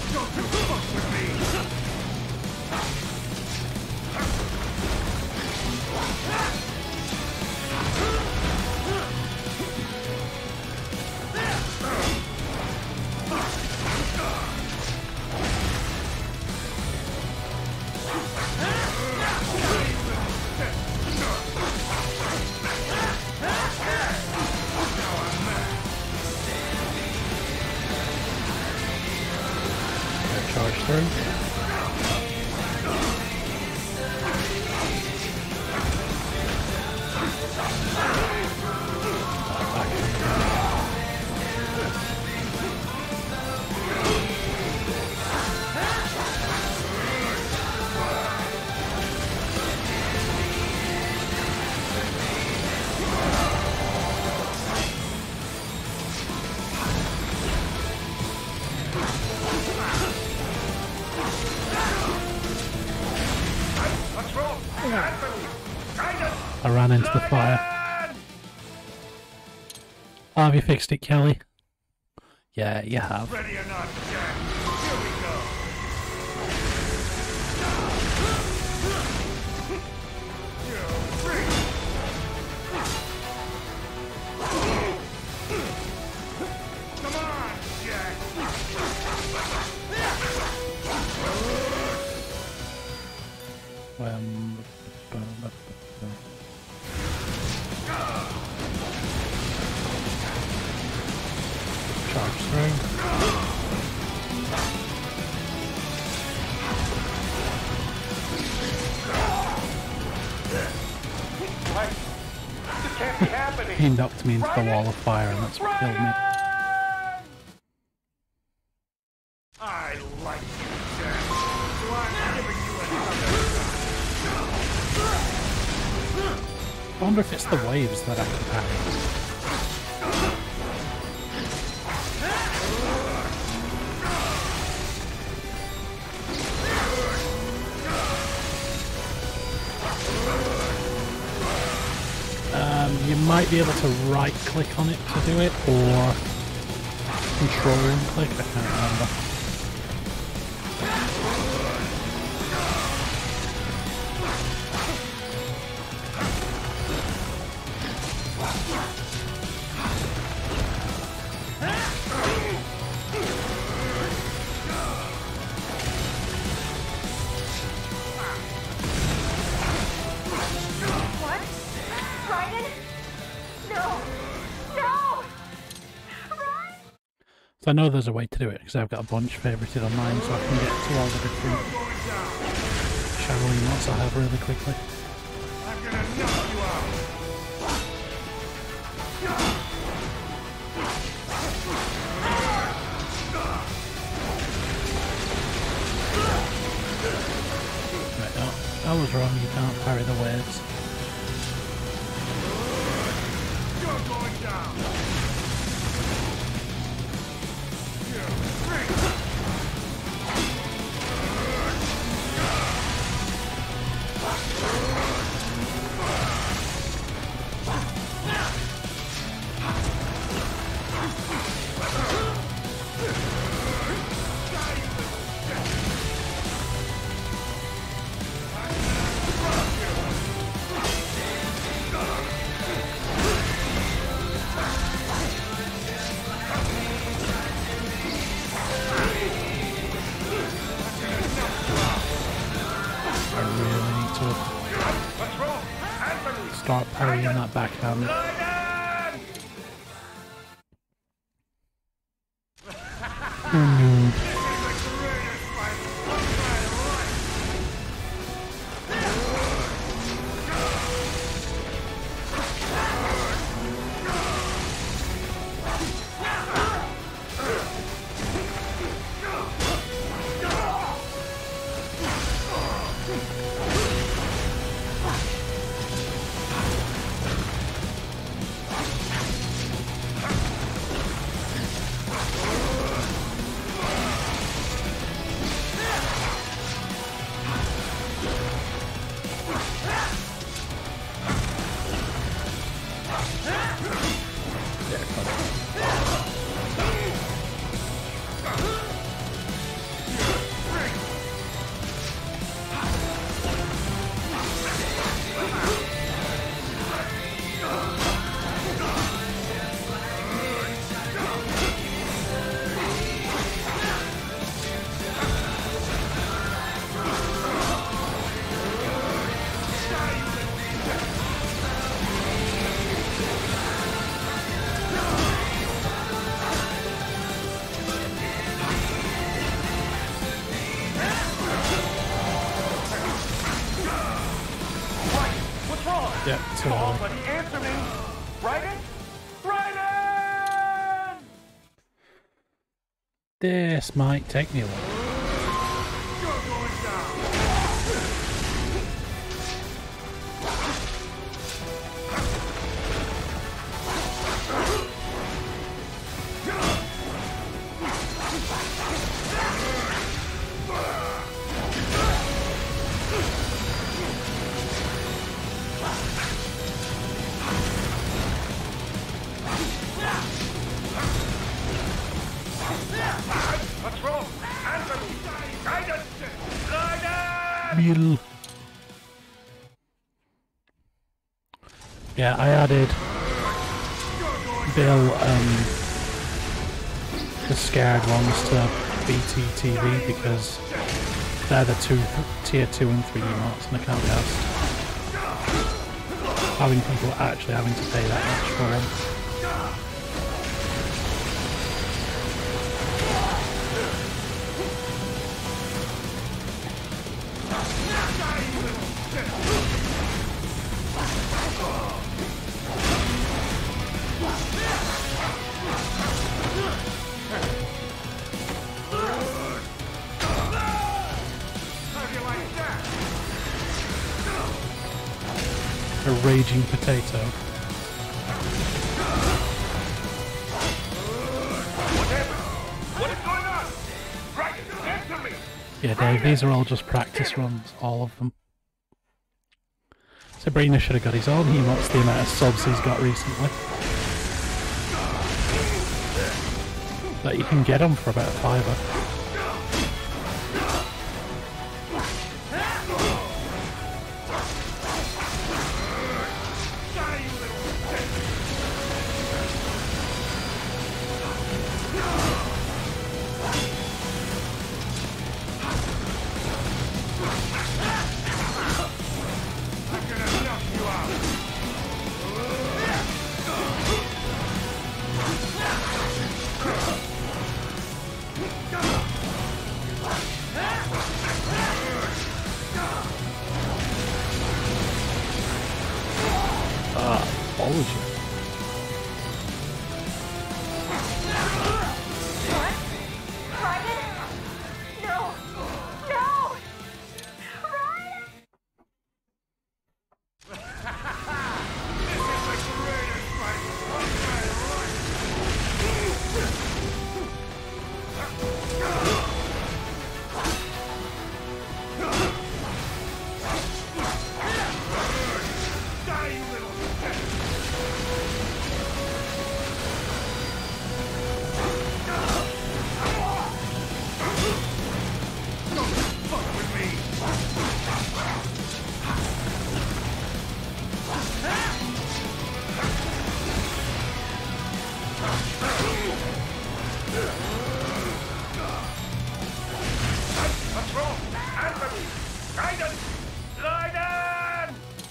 Charge through. I ran into the fire. Oh, have you fixed it, Kelly? Yeah, you have. Ready or not, Jack? Here we go. Come on, Jack. Um, charge through. This can't be happening! He knocked me into the wall of fire and that's what killed me. I like you, Jack. So I'm giving you another I wonder if it's the waves that I can parry. Um, you might be able to right click on it to do it, or control and click, I can't remember. What? Raiden? No! No! Raiden! So I know there's a way to do it because I've got a bunch favorited on mine, so I can get to all the different channel emotes I have really quickly. I'm gonna knock you out. Right, no, I was wrong, you can't parry the waves. You're going down. Start parrying that backhand. Oh no. Yeah, Come on, buddy, answer me! Raiden? Raiden! This might take me a while. You're going down! What's wrong? Answer me! Raiden! Raiden! Bill. Yeah, I added Bill um, the scared ones to B T T V because they're the two tier two and three emotes, and I can't be asked having people actually having to pay that much for them. A raging potato. What is going on? Raiden, answer me! Yeah, Dave, these are all just practice runs, all of them. Sabrina should have got his own emotes, the amount of subs he's got recently. But you can get them for about a fiver. knows you. What? Raiden? No! No! Raiden! This is the greatest fight of my life! Die, you little shit! Don't fuck with me! What's wrong? Anthony! Raiden! Raiden!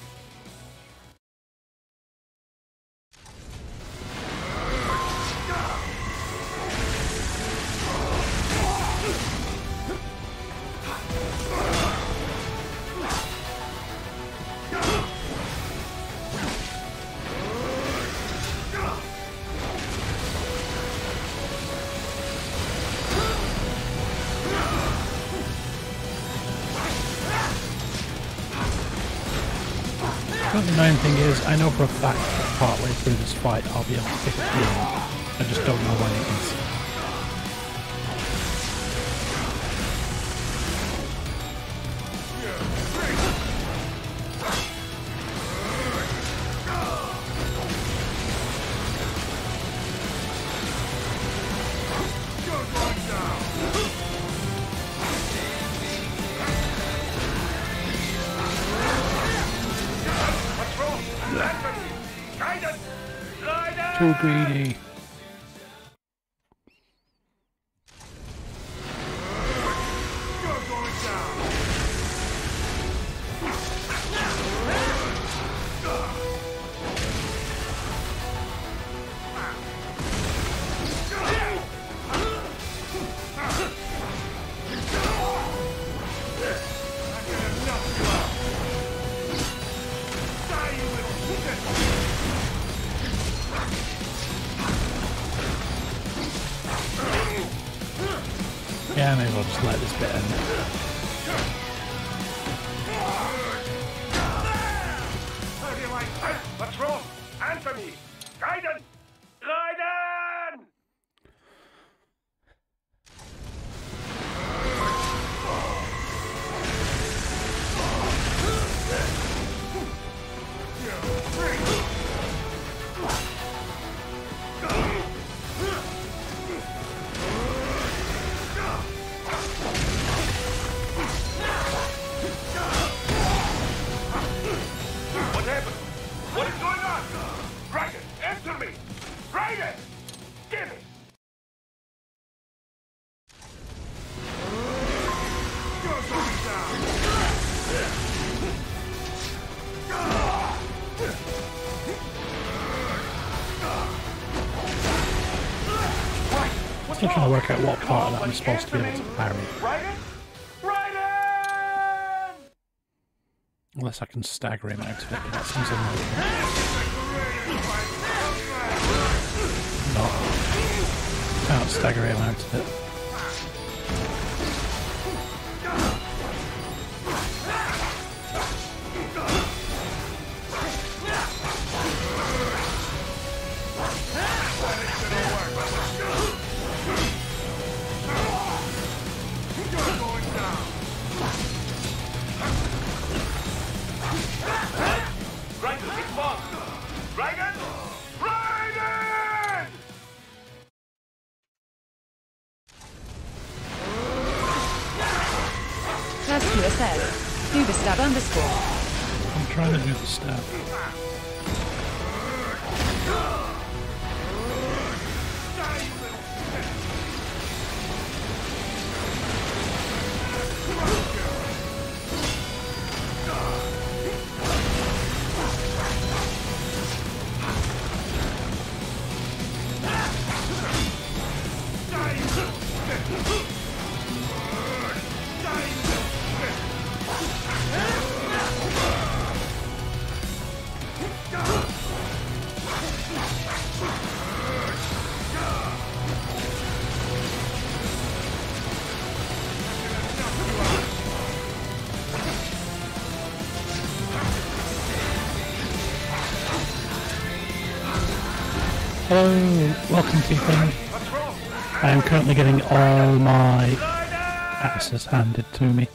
But the annoying thing is, I know for a fact that partway through this fight I'll be able to pick up the end. I just don't know when it is. What's wrong? Anthony! Raiden! Raiden! Too greedy. You're going down! Yeah, I may as well just let this bit end. How do you like that? What's wrong? Anthony! Raiden! Raiden! What happened? What is going on? Raiden, answer me! Raiden! Give it! You're going down! Still trying to work out what part of that I'm supposed to be able to parry. Raiden? Raiden! Unless I can stagger him out of it, but that seems unlikely. No. Can't stagger him out of it. Raiden, respond! Raiden! Raiden! Rescuer says, do the stab underscore. I'm trying to do the stab. Hello, welcome to Thing. I am currently getting all my asses handed to me.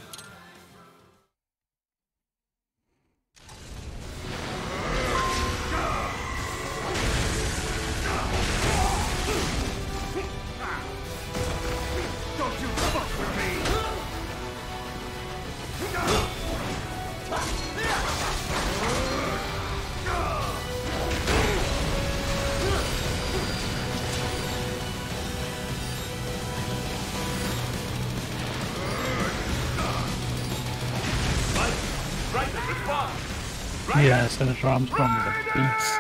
Yeah, Senator Armstrong is a beast.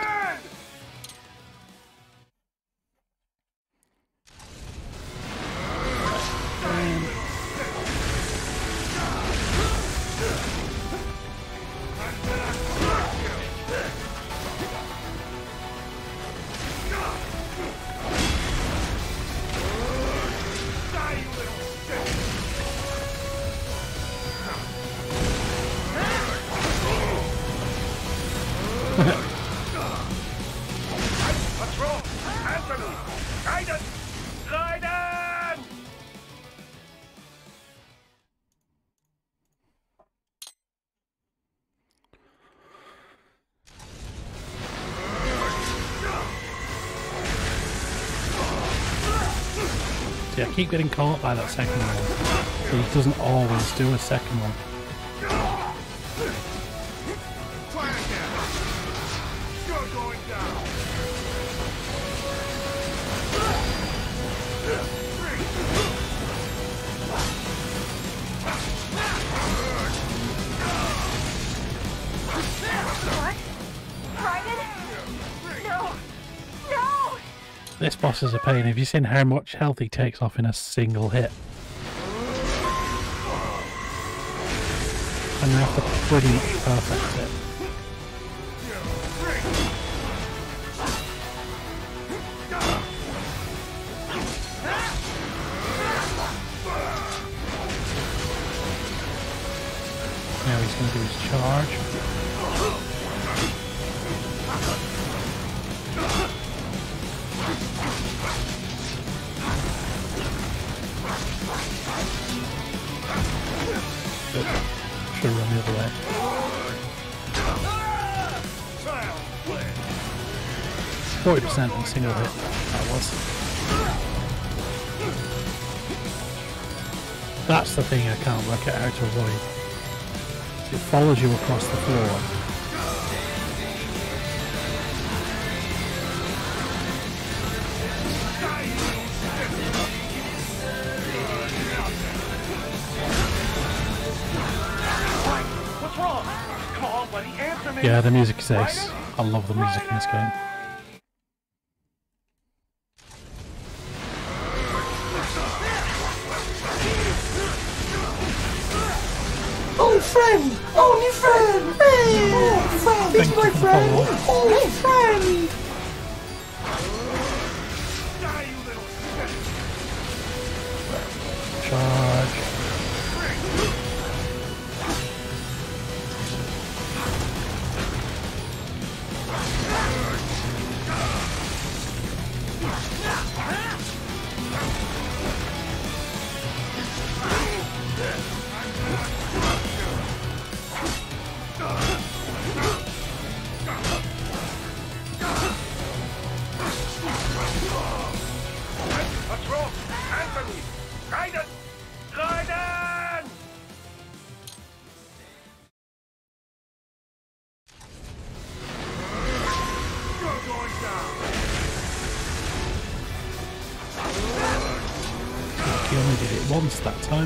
What's wrong? Anthony! Raiden! Raiden! See, I keep getting caught by that second one, but he doesn't always do a second one. This boss is a pain. Have you seen how much health he takes off in a single hit? And you have to pretty much perfect it. Now he's going to do his charge. Should have run the other way. Forty percent in a single hit. That was. That's the thing I can't work out how to avoid. It follows you across the floor. Yeah, the music is ace. I love the music in this game. Oh, friend! Oh, new friend! Hey! Oh, friend! It's my friend! Oh, friend! Charge. What's wrong? Anthony! Raiden! Raiden! You're going down! He only did it once that time.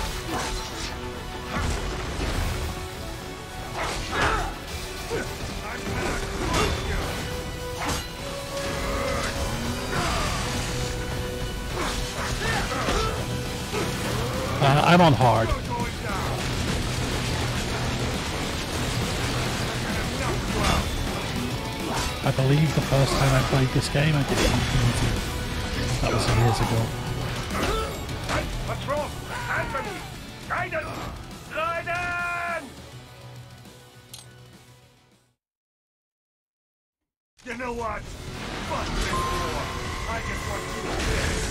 Uh, I'm on hard. I believe the first time I played this game I did it on community. That was years ago. What's wrong? Anthony! Raiden! Raiden! You know what? Fuck this war. I just want you to live.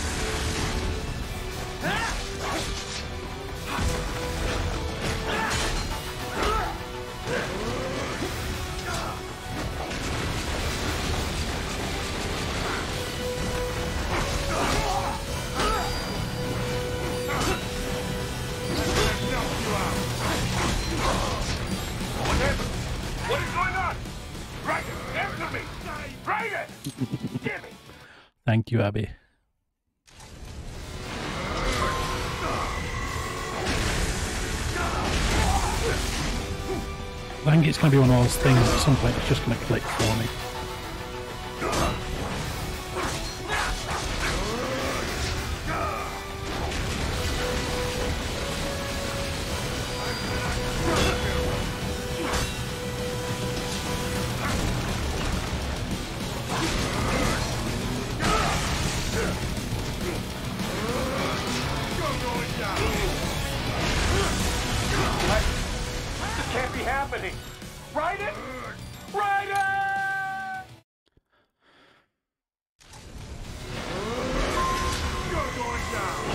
What is going on? Raiden, answer me! Raiden! Give me! Thank you, Abby. I think it's going to be one of those things at some point it's just going to click for me. This can't be happening! Raiden! Raiden! You're going down.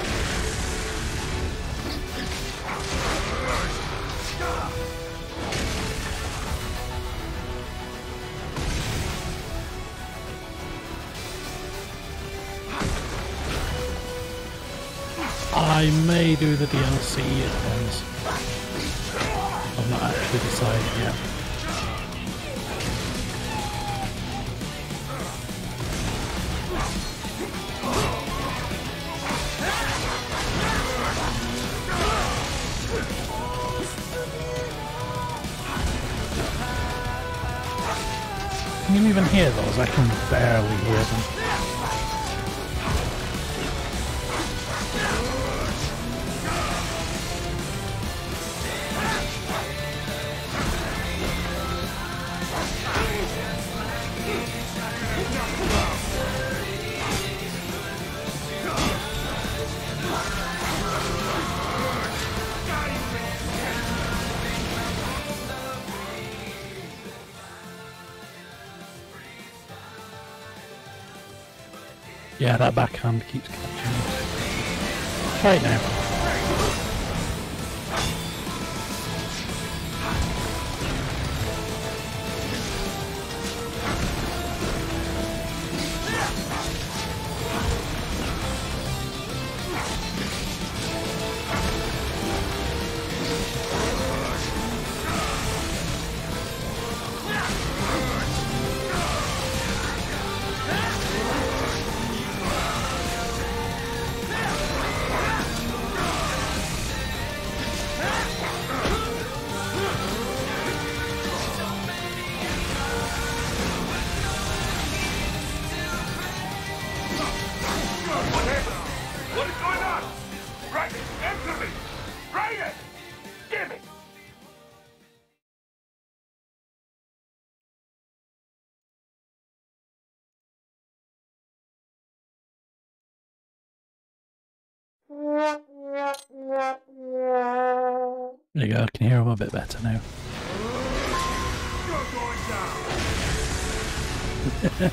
I may do the D L C, it depends. I've not actually decided yet. Can you even hear those? I can barely hear them. Yeah, that backhand keeps catching me. Try it now. What is going on? Raiden, answer me! Raiden! Give me! There you go, I can hear him a bit better now. You're going down.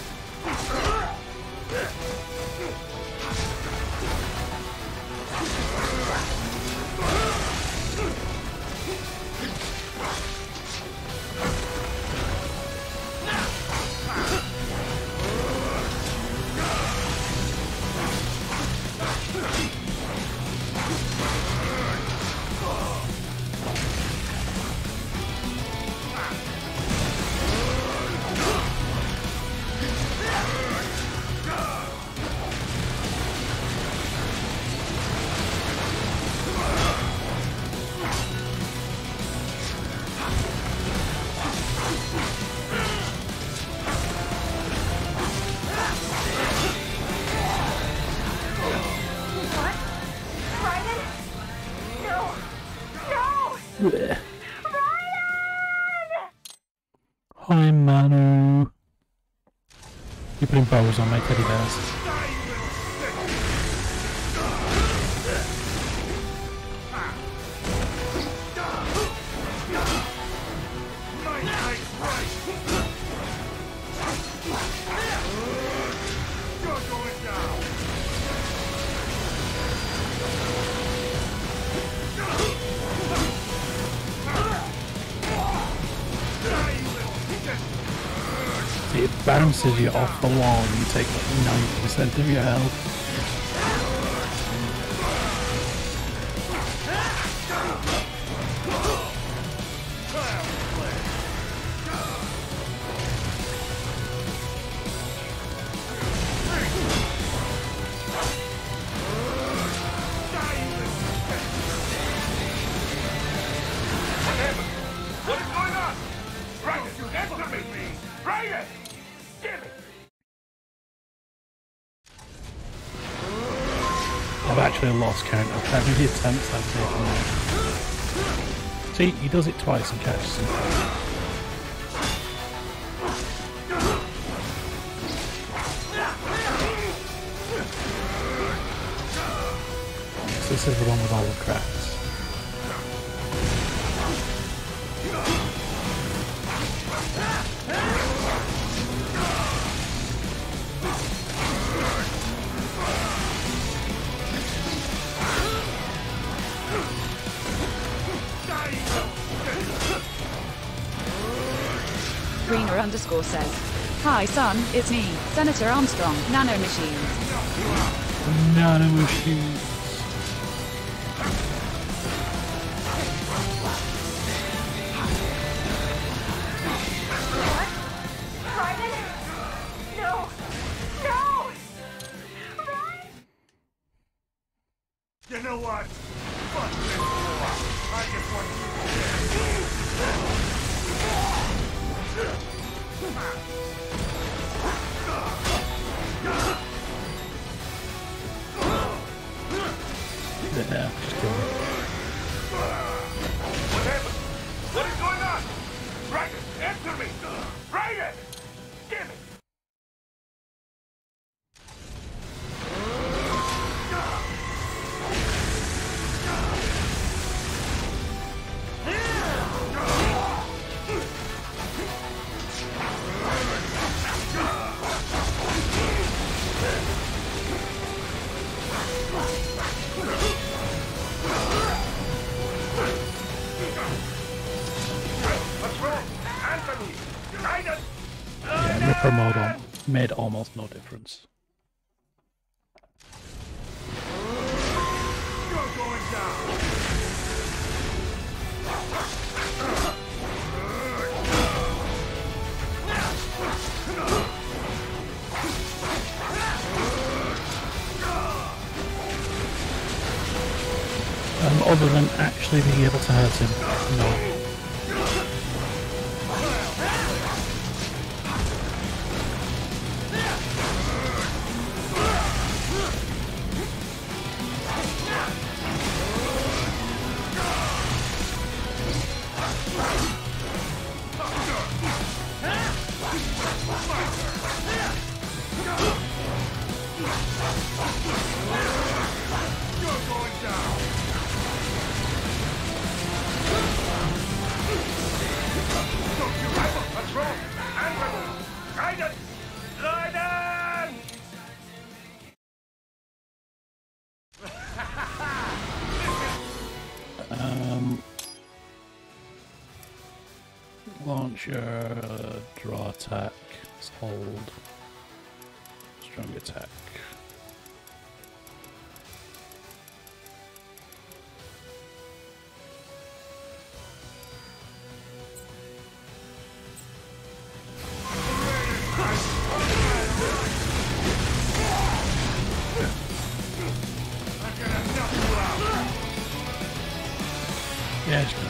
Hi Manu. You're putting bows on my teddy bears. bounces you off the wall and you take like ninety percent of your health. What is going on? Raiden, you answer me, please! Raiden! Damn it! I've actually lost count of how many attempts I've taken now. See, he does it twice and catches him. So this is the one with all the cracks. Greener underscore says, "Hi son, it's me, Senator Armstrong, Nano Machines." Nano Machines. You know what? Fuck this war. I just want you Yeah, just kill him. What happened? What is going on? Raiden, answer me! Raiden! Damn it! What's wrong? Answer me! Raiden! Yeah, Ripper mode on, made almost no difference. You're going down. Um, other than actually being able to hurt him, no. You're going down. Don't you ever patrol! Answer me! Raiden! Raiden! Um, launcher, draw attack, let's hold, strong attack. Yeah, it's done.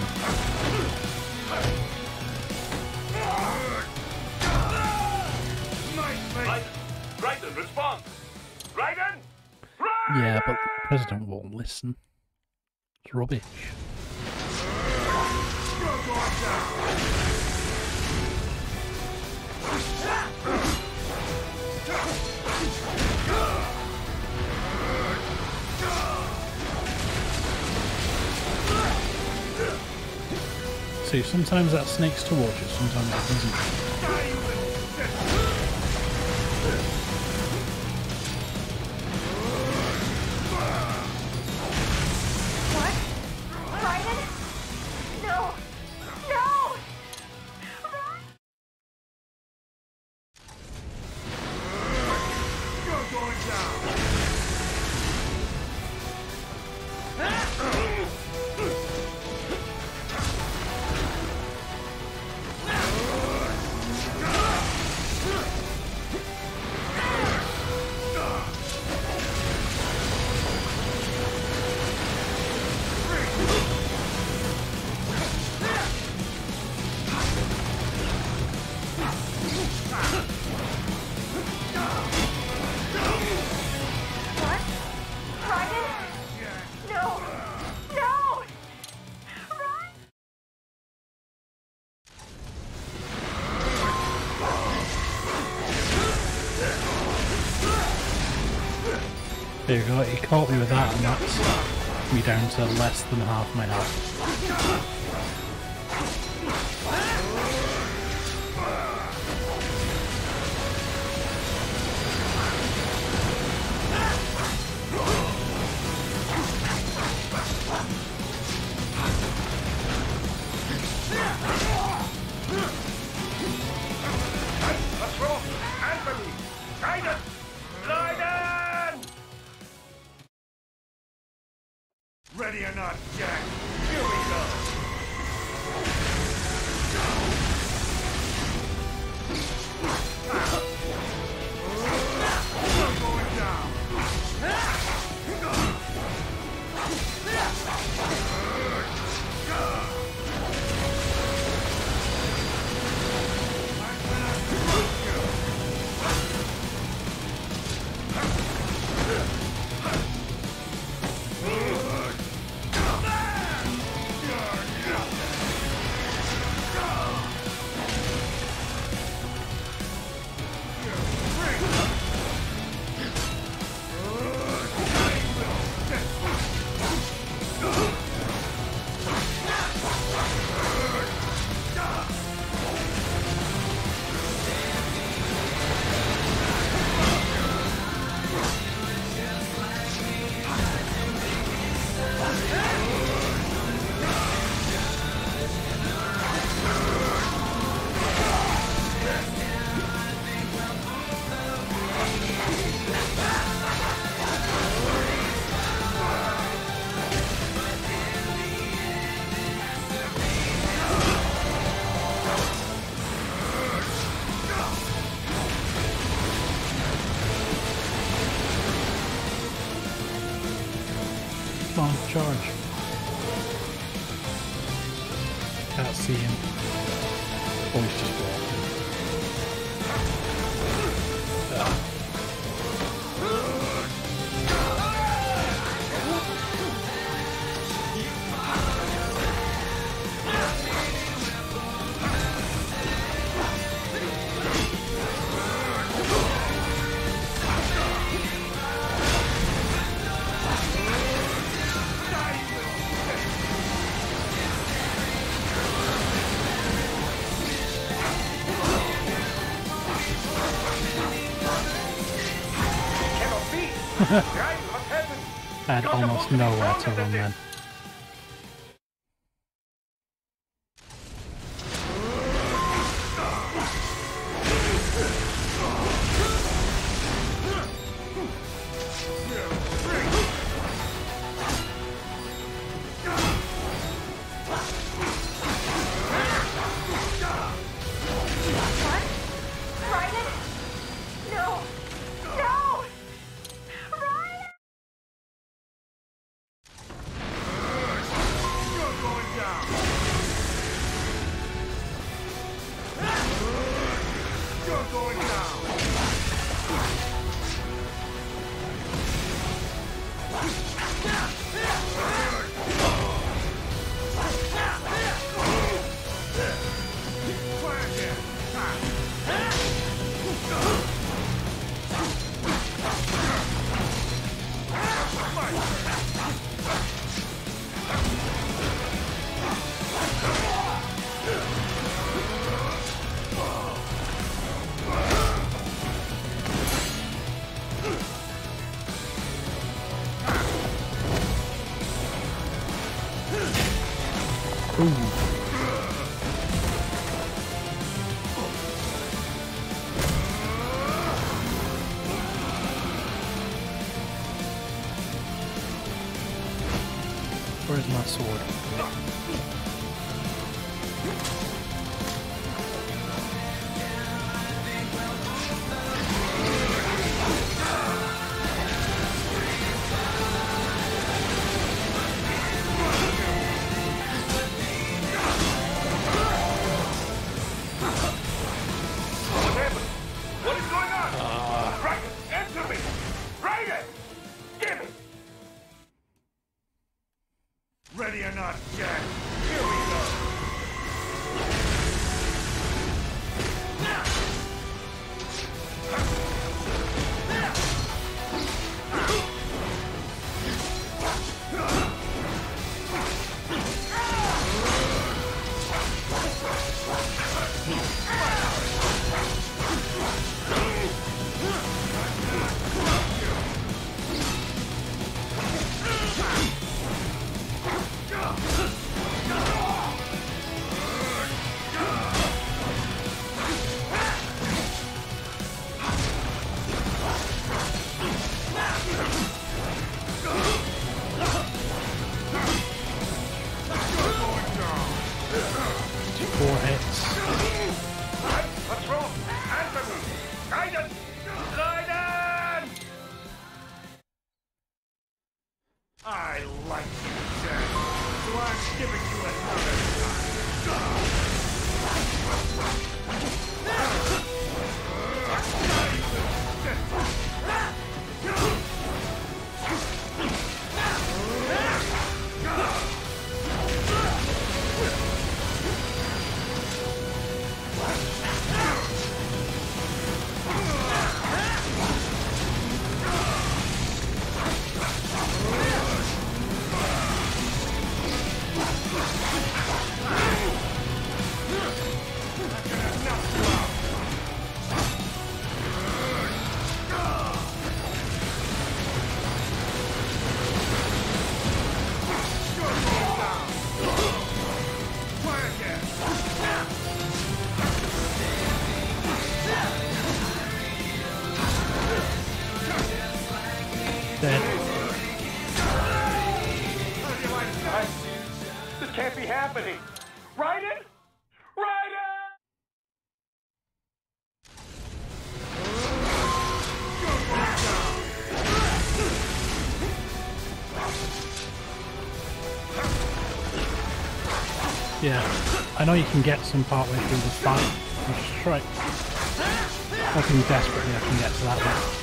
Raiden! Raiden, respond! Raiden! Raiden! Yeah, but the president won't listen. It's rubbish. You're going down. See, sometimes that snakes towards you, sometimes it doesn't. What? Raiden? No! No! There you go, he caught me with that, and that's me down to less than half my health. What's wrong? Anthony! Raiden! Raiden! Ready or not, Jack, here we go! You're going down! Come on, charge. Can't see him. Oh, he's just walking. Ah. I had almost nowhere to run then. Where's my sword? What is going on? Uh... Raiden, answer me! Raiden! Give it! Ready or not, Jack, here we go! four hits. What's wrong? Answer me! Raiden! Raiden! I like you, Jack. So I'm giving you another shot. This can't be happening! Raiden? Raiden! Yeah, I know you can get some partway through the fight. I'll just try. Hoping desperately I can get to that one.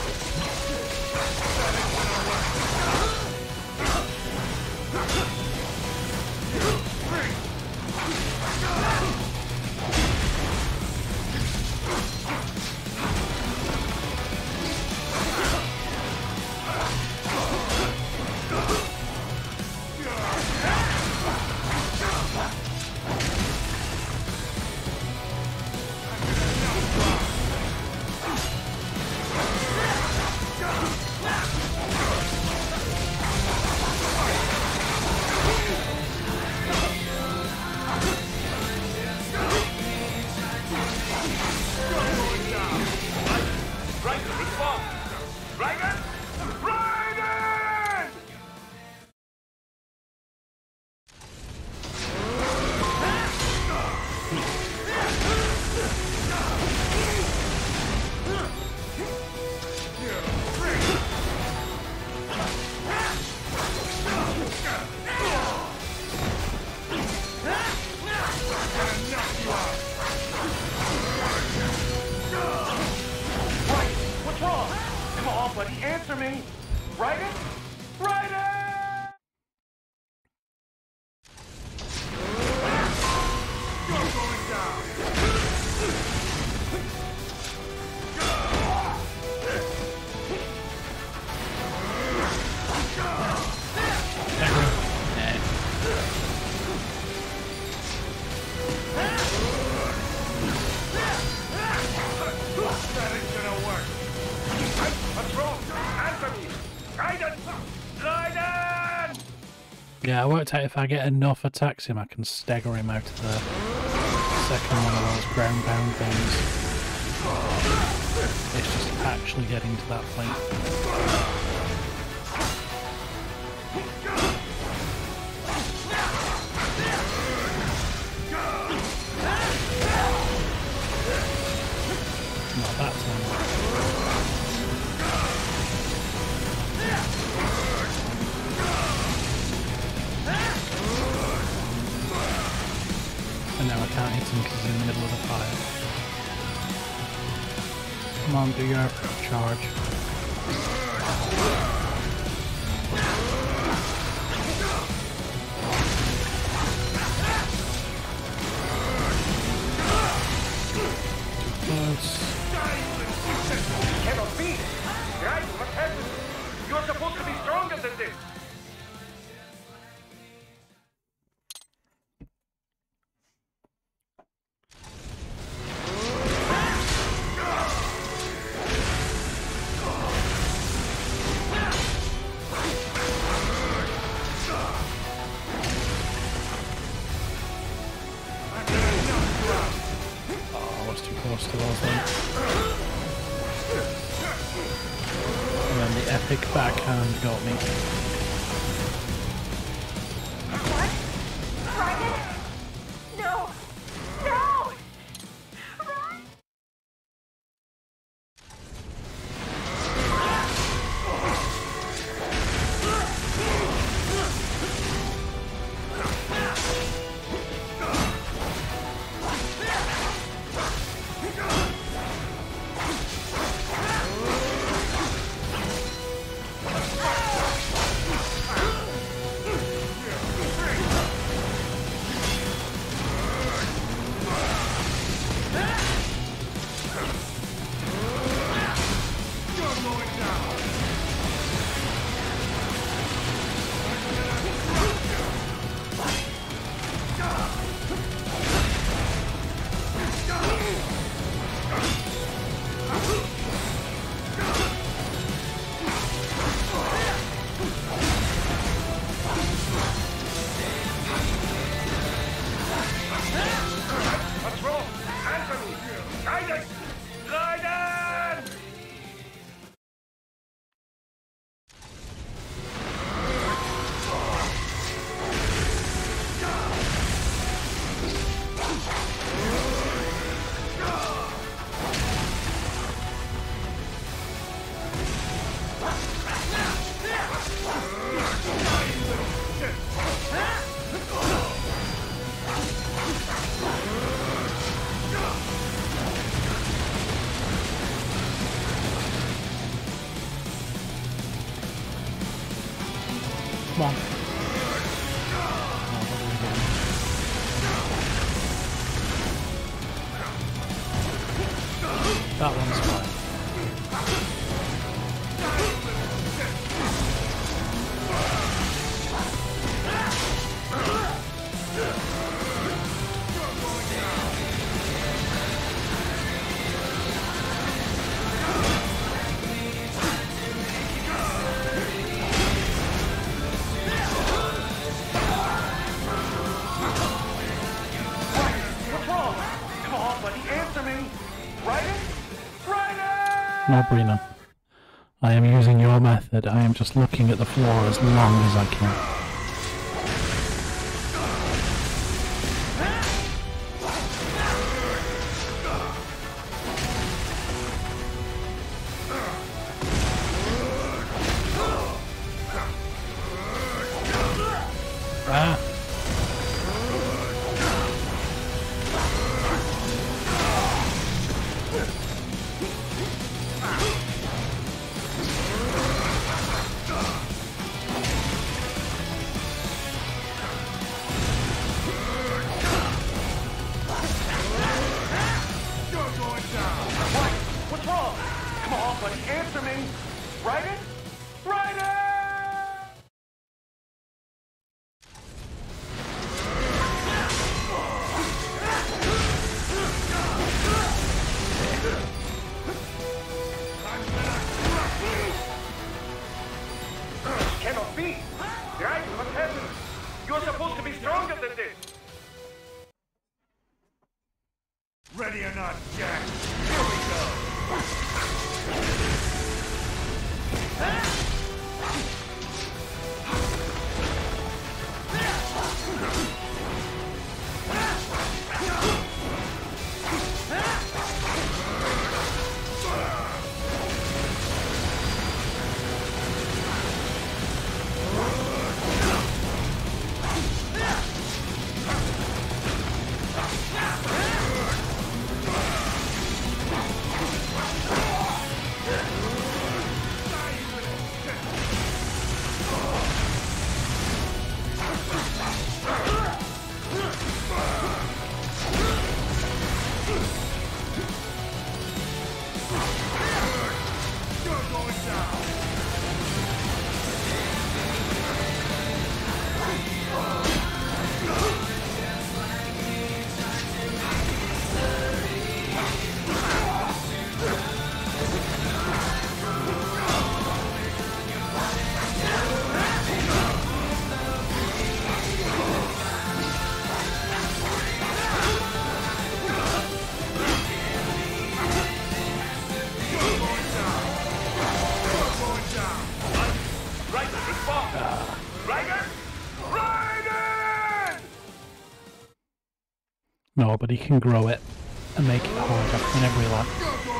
Answer me! Raiden? Raiden! You're going down! That ain't gonna work! What's wrong? Answer me! Raiden! Raiden! Yeah, I worked out if I get enough attacks him, I can stagger him out of the second one of those ground pound things. It's just actually getting to that point. Not that time. And now I can't hit him because he's in the middle of the fire. Come on, do your charge. Too close. Cannot be! Right? What happened? You're supposed to be stronger than this! Close to those then. And then the epic backhand got me. What? Raiden? No! No, Brina. I am using your method. I am just looking at the floor as long as I can. Ah. What's wrong? Come on, buddy, answer me! Raiden? Raiden! Cannot be! Raiden, what's happening? You're supposed to be stronger than this! Ready or not, Jack? Here we go! No, but he can grow it and make it harder in every lap.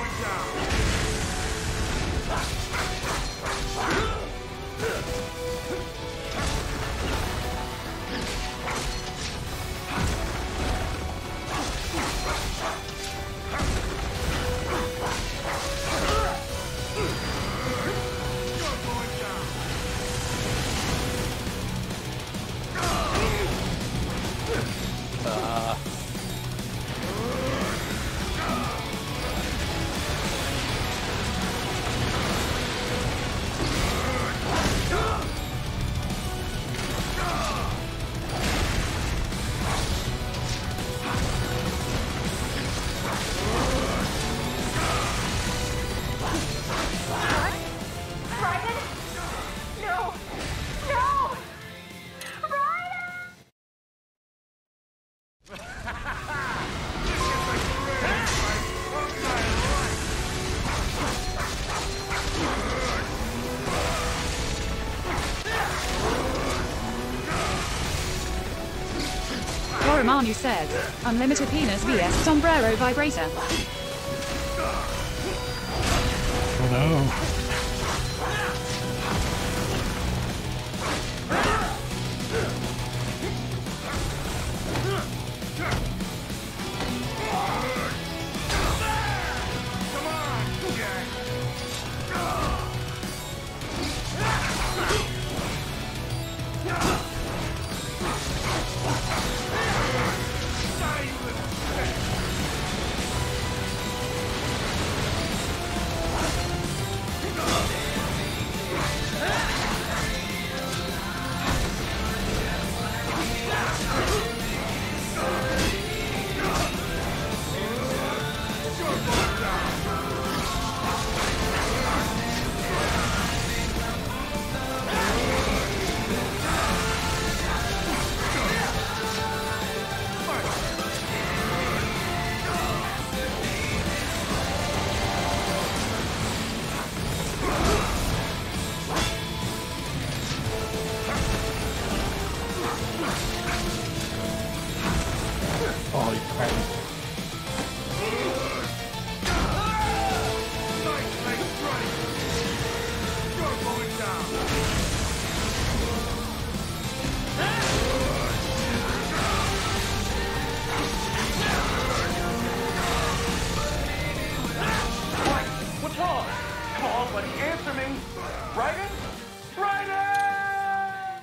Manu says, unlimited penis vs sombrero vibrator. Oh no. Oh, you crap. What's wrong? Come on, buddy, answer me! Raiden? Raiden!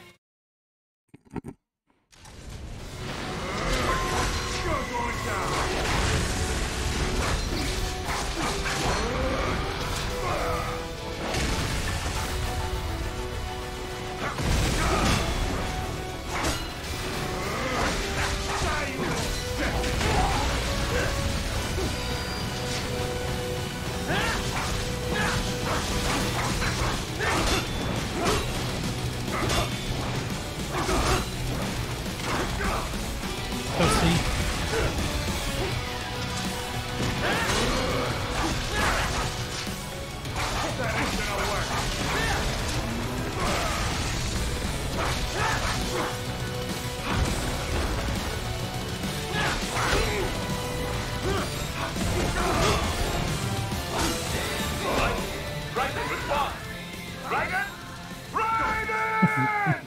You're going down! Raiden, respond! Raiden! Raiden!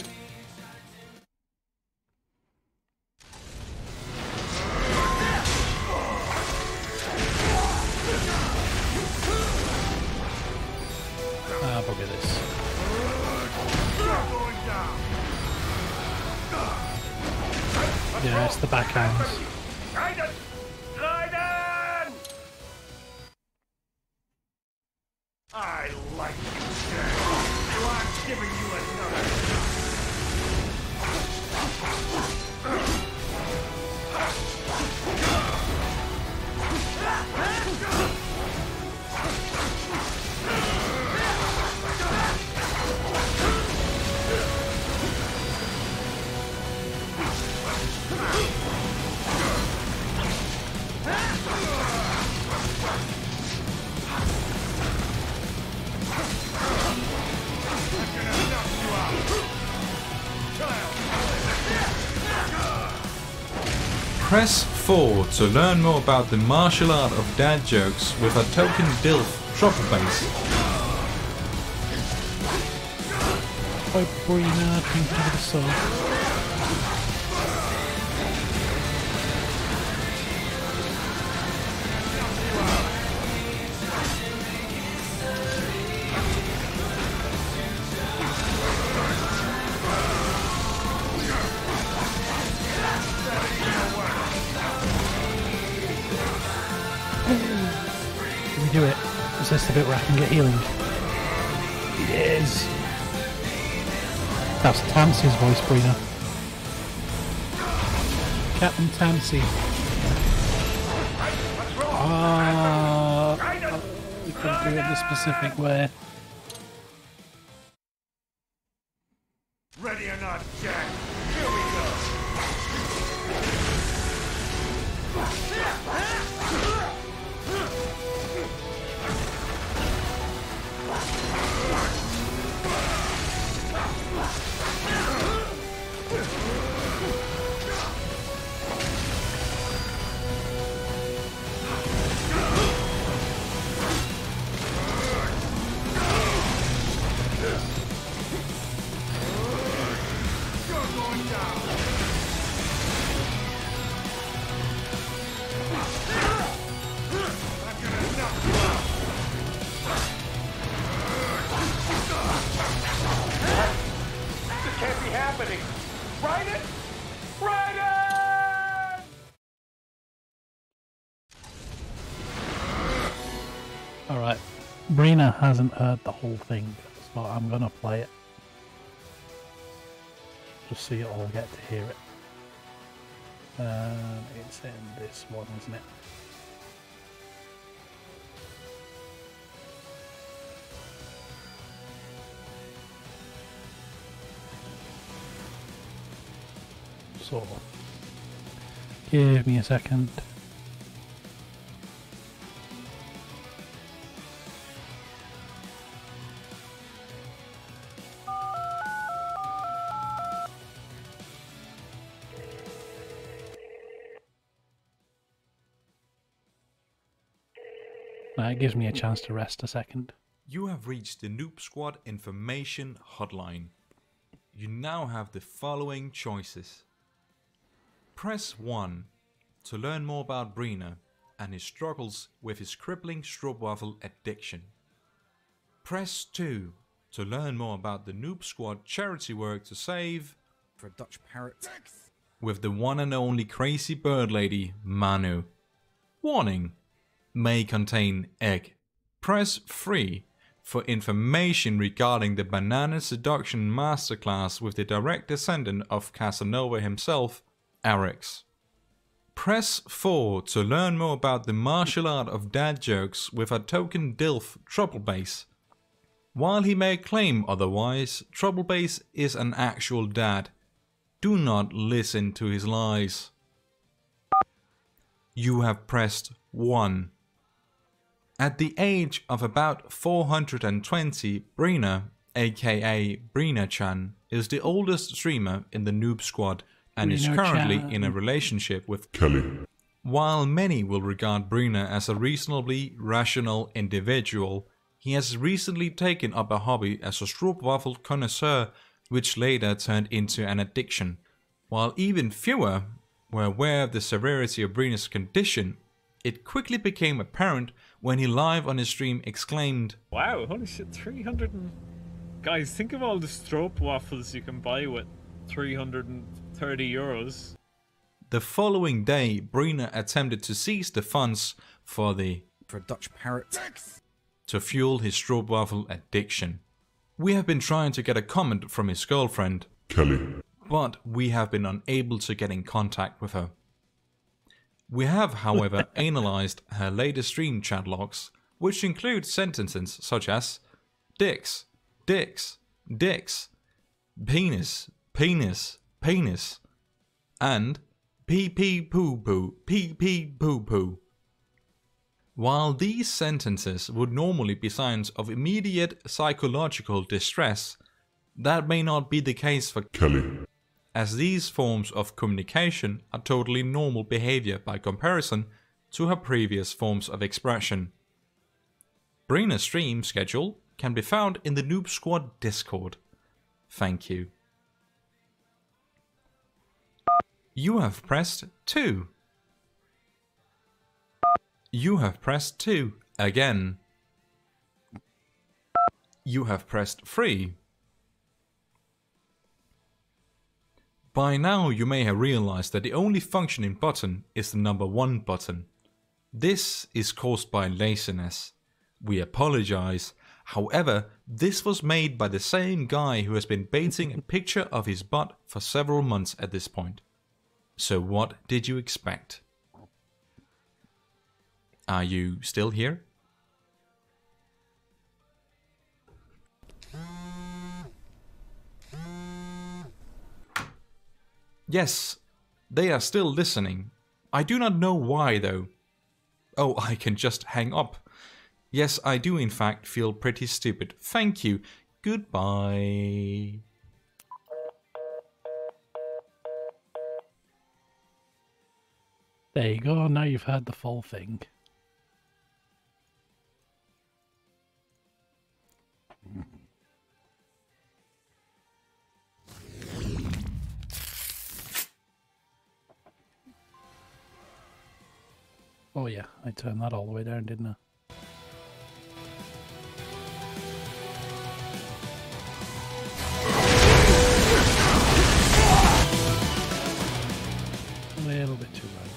Ah, bugger this. Yeah, it's the backhands. Raiden! Raiden! I like you, Jack. So I'm giving you another Press four to learn more about the martial art of dad jokes with a token Dilf Trouble Base. Hi, Brina, thank you for the song. Can we do it? Is this the bit where I can get healing? It is! That's Tansey's voice, Brina. Captain Tansey. Ah, uh, we couldn't do it the specific way. Ready or not, Jack? Here we go. Raiden! Raiden! Alright, Brina hasn't heard the whole thing, so I'm gonna play it. Just so you all get to hear it. Um, it's in this one, isn't it? So, give me a second. Uh, it gives me a chance to rest a second. You have reached the Noob Squad Information Hotline. You now have the following choices. Press one to learn more about Brina and his struggles with his crippling stroopwafel addiction. Press two to learn more about the Noob Squad charity work to save for a Dutch parrot with the one and only crazy bird lady, Manu. Warning: may contain egg. Press three for information regarding the Banana Seduction Masterclass with the direct descendant of Casanova himself, Arix. Press four to learn more about the martial art of dad jokes with a token Dilf, Troublebase. While he may claim otherwise, Troublebase is an actual dad. Do not listen to his lies. You have pressed one. At the age of about four hundred twenty, Brina, aka Brina-chan, is the oldest streamer in the Noob Squad and is currently in a relationship with Kelly. While many will regard Brina as a reasonably rational individual, he has recently taken up a hobby as a stroopwafel connoisseur, which later turned into an addiction. While even fewer were aware of the severity of Brina's condition, it quickly became apparent when he live on his stream exclaimed, "Wow, holy shit, three hundred and... Guys, think of all the stroopwafels you can buy with three hundred thirty euros. The following day, Brina attempted to seize the funds for the for a Dutch parrot to fuel his stroopwafel addiction. We have been trying to get a comment from his girlfriend, Kelly, but we have been unable to get in contact with her. We have, however, analyzed her latest stream chat logs, which include sentences such as dicks, dicks, dicks, penis, penis, penis, and pee pee poo poo, pee pee poo poo. While these sentences would normally be signs of immediate psychological distress, that may not be the case for Kelly, as these forms of communication are totally normal behavior by comparison to her previous forms of expression. Brina's stream schedule can be found in the Noob Squad Discord. Thank you. You have pressed two. You have pressed two again. You have pressed three. By now you may have realized that the only functioning button is the number one button. This is caused by laziness. We apologize. However, this was made by the same guy who has been baiting a picture of his butt for several months at this point. So what did you expect? Are you still here? Yes, they are still listening. I do not know why though. Oh, I can just hang up. Yes, I do in fact feel pretty stupid. Thank you. Goodbye. There you go, now you've heard the full thing. Oh yeah, I turned that all the way down, didn't I? A little bit too loud.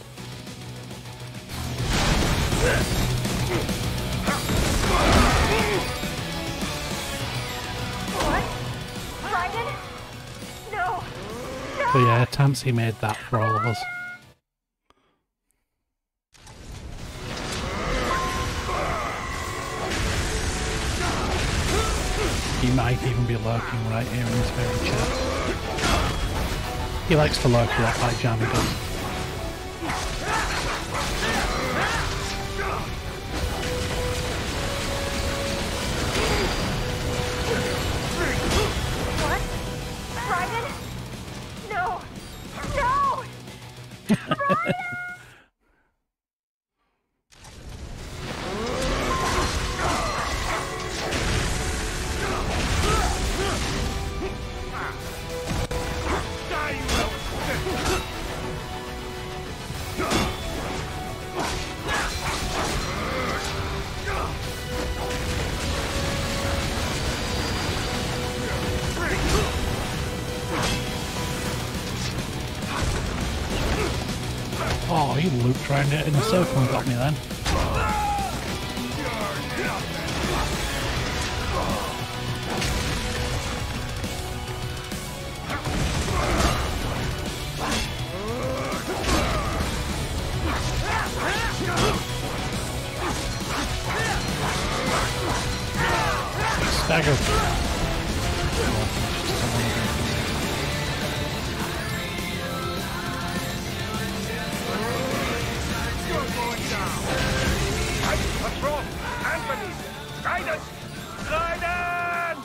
What? Raiden? No! No! So yeah, Tansy made that for all of us. He might even be lurking right here in this very chat. He likes to lurk a lot like Jammy does. What? Raiden? No! No! Raiden! Oh, he looped around it in a circle and got me then. Staggered. What's wrong? Anthony! Raiden! Raiden!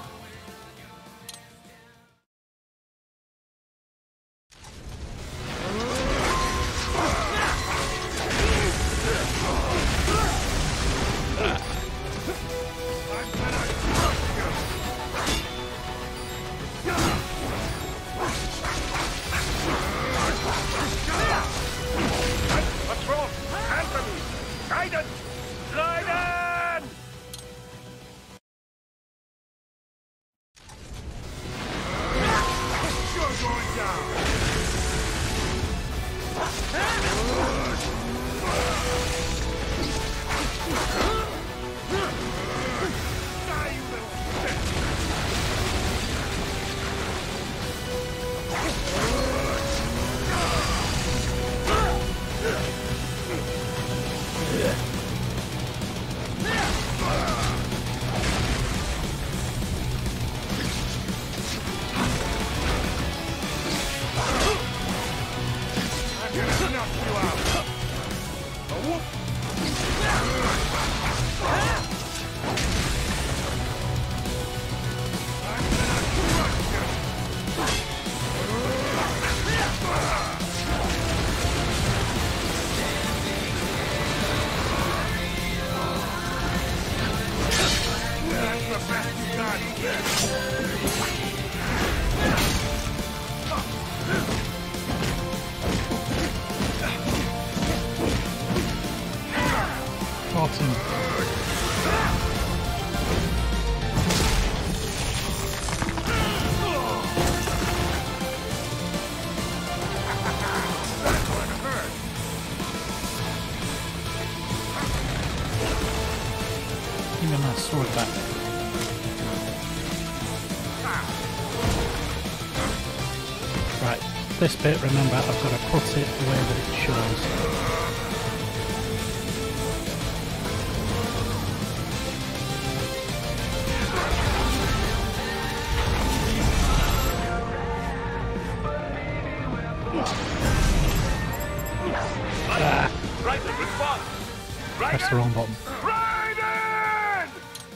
What's wrong? Anthony! Raiden! Raiden! You're going down! Die, you little shit! I'm gonna knock you out! A whoop! I'm gonna crush you! That's the best you got! Awesome. Give me my sword back. Right, this bit, remember, I've got to put it the way that it shows. Ah, Raiden, respond! press the wrong button. Raiden!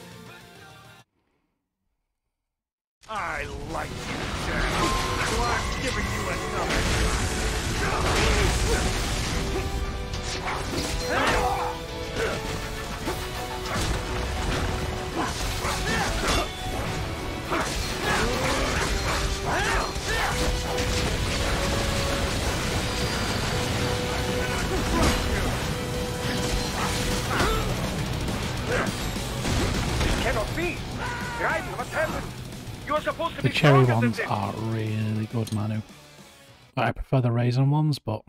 I like you, Jack. So I'm giving you another. This cannot be! Raiden, what's happened? You're supposed to The be cherry stronger than ones this. are really good, Manu. I prefer the raisin ones, but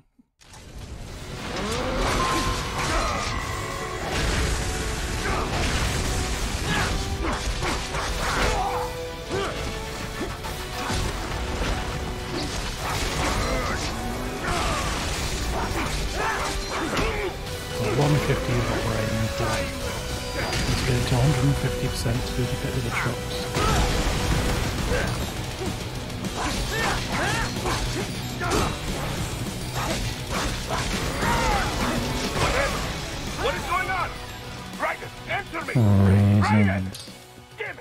one fifty is what we're aiming for. Let's get it to one hundred fifty percent to do the bit with the trucks. What is going on? Raiden, answer me! Raisins. Damn it!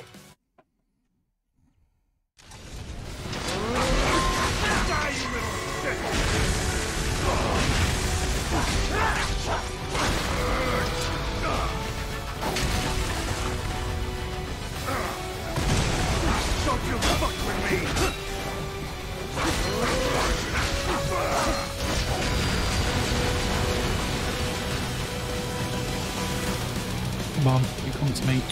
Don't you fuck with me! Come on, you come to me.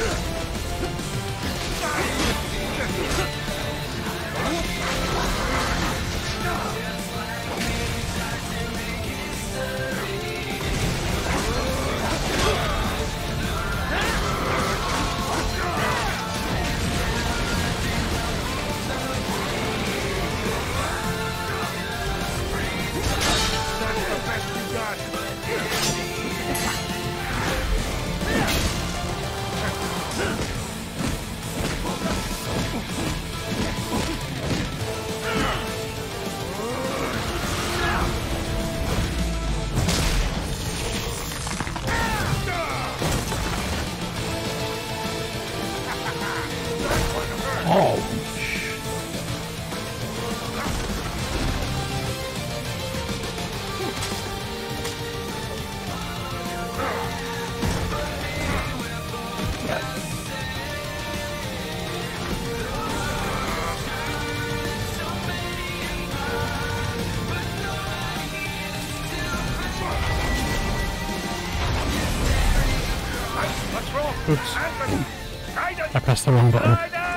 Oops. I pressed the wrong button.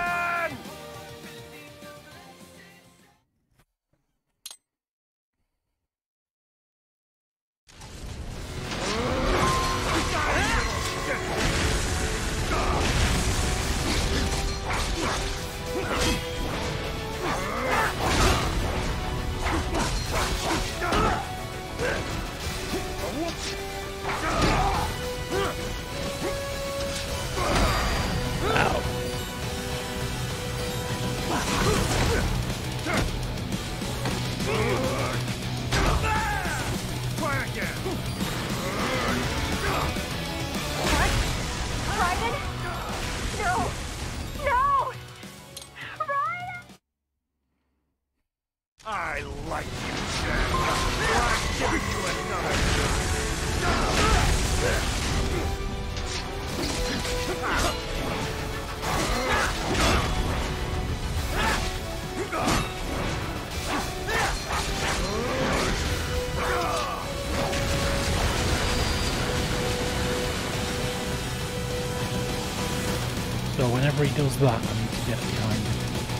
So whenever he does that, I need to get behind him.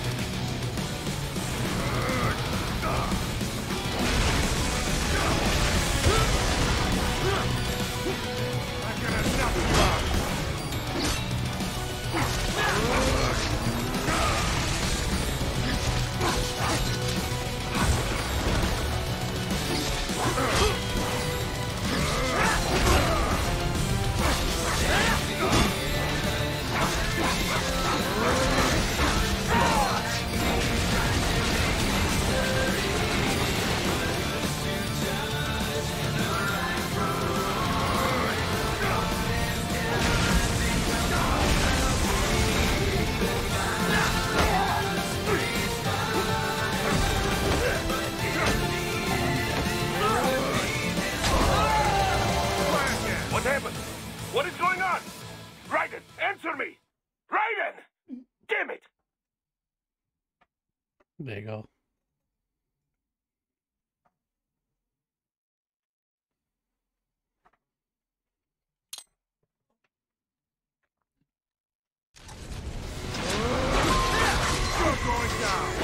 What is going on? Raiden, answer me! Raiden! Damn it! There you go. You're going down!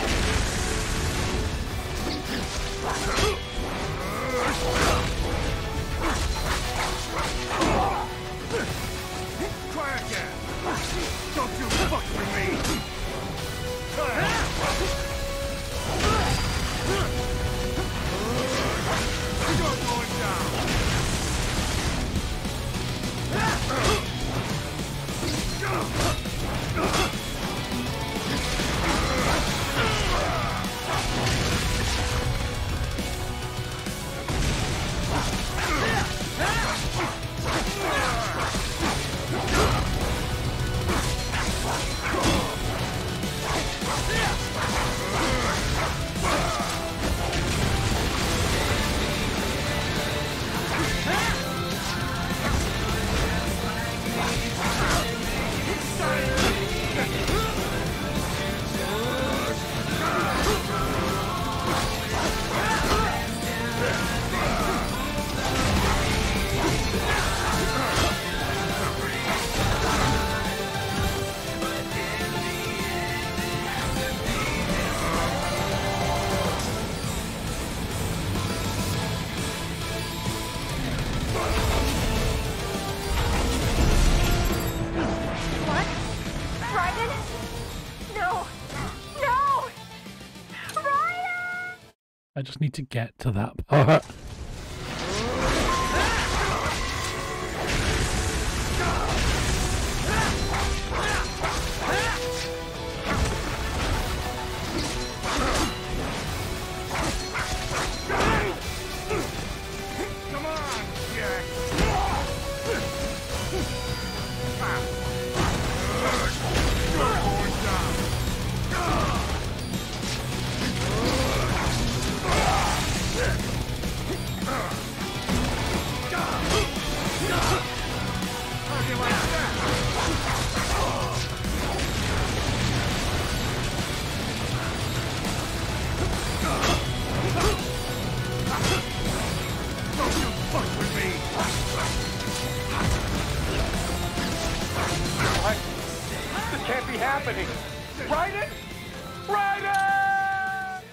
Try again! Don't you fuck with me! You're going down! I just need to get to that part. Happening! Raiden! Raiden!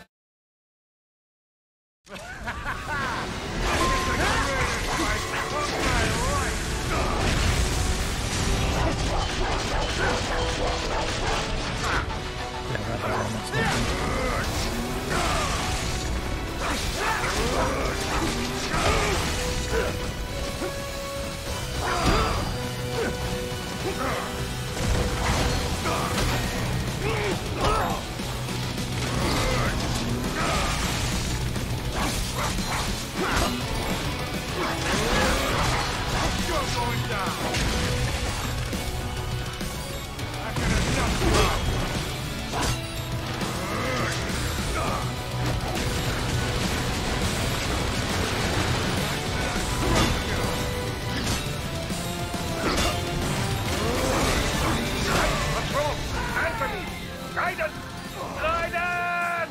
Raiden! Raiden!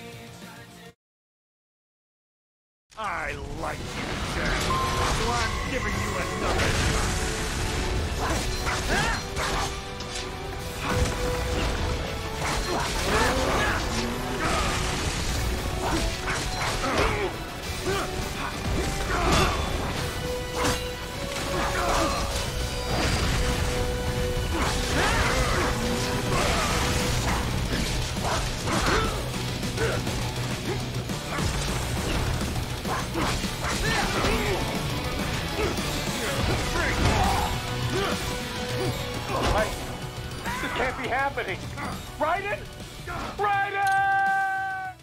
I like you, Jack. So I'm giving you another This can't be happening! Raiden! Raiden!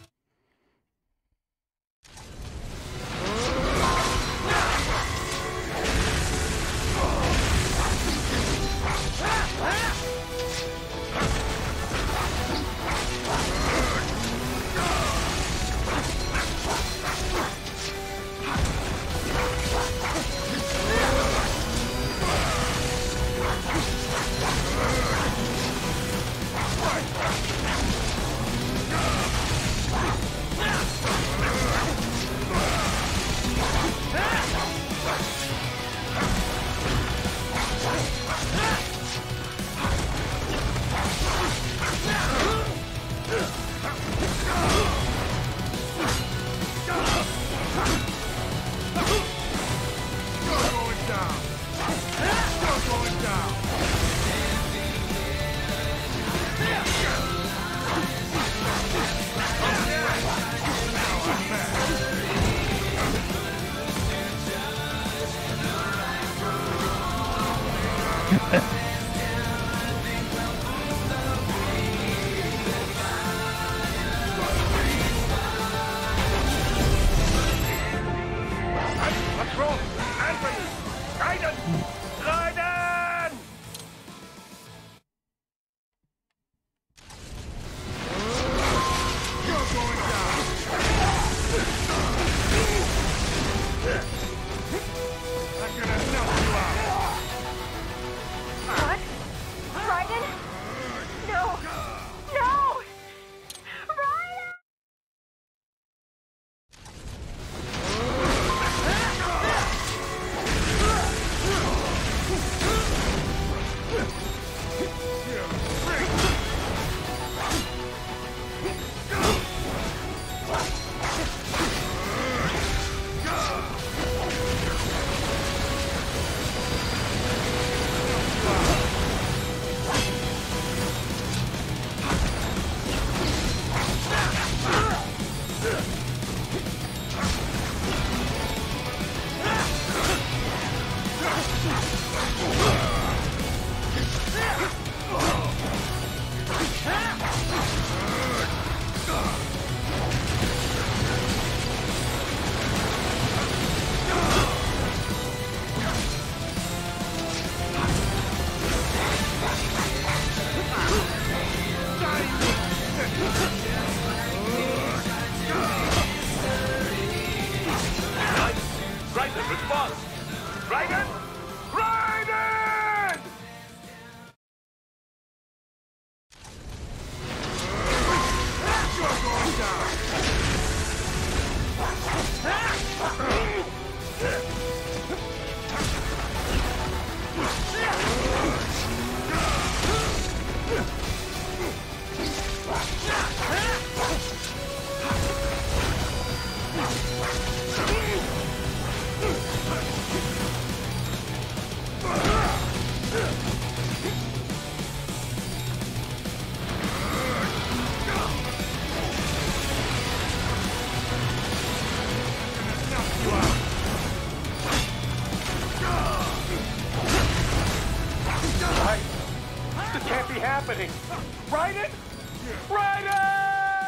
This can't be happening. Raiden? Raiden!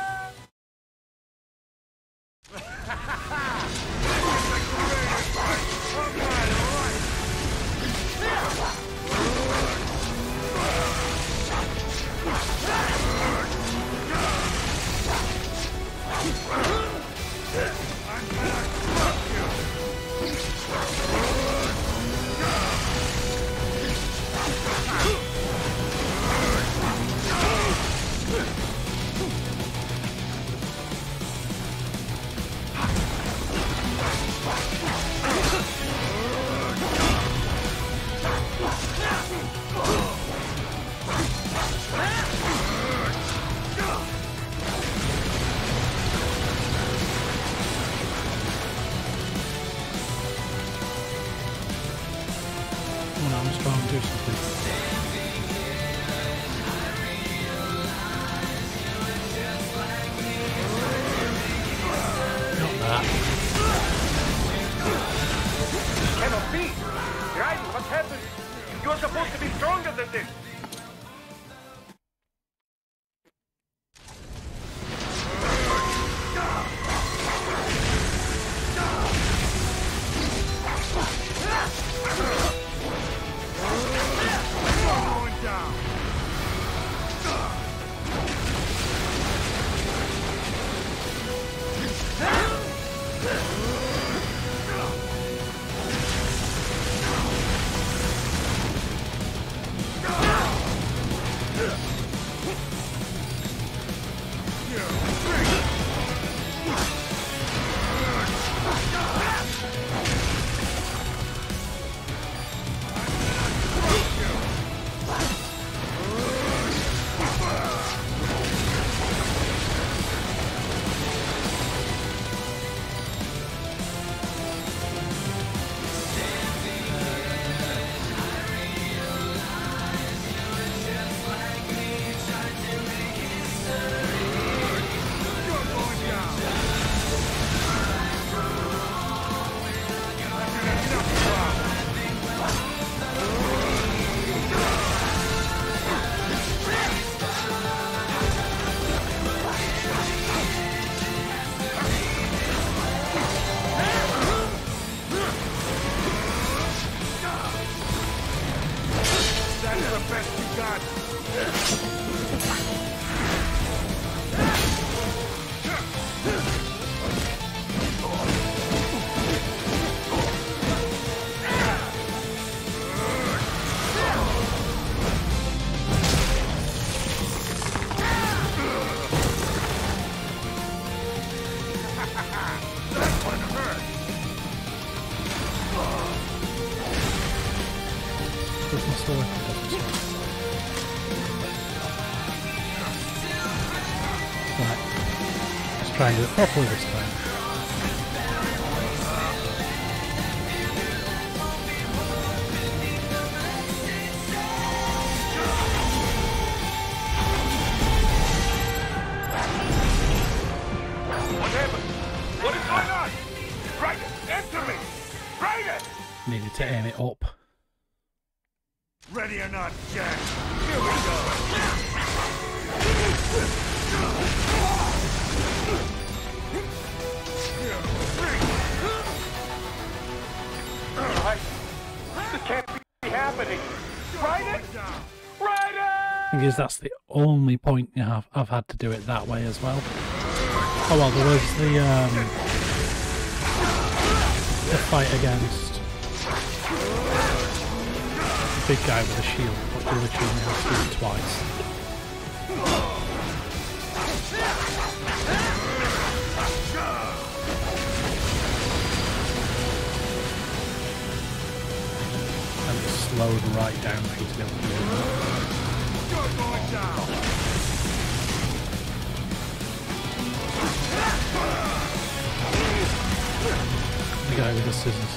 Come on, Armstrong, do something. Not that. Cannot be! Raiden, what's happened? You're supposed to be stronger than this! Try and do it properly this time. What happened? What is going on? Raiden, answer me! Raiden! Needed to aim it up. Ready or not, Jack? Here we go! This can't be happening! Raiden! Raiden! Because that's the only point you have I've had to do it that way as well. Oh well, there was the um, the fight against the big guy with a shield, but you literally only have to do it twice. And it slowed right down for you to be able to do that. You're going down! The guy with the scissors.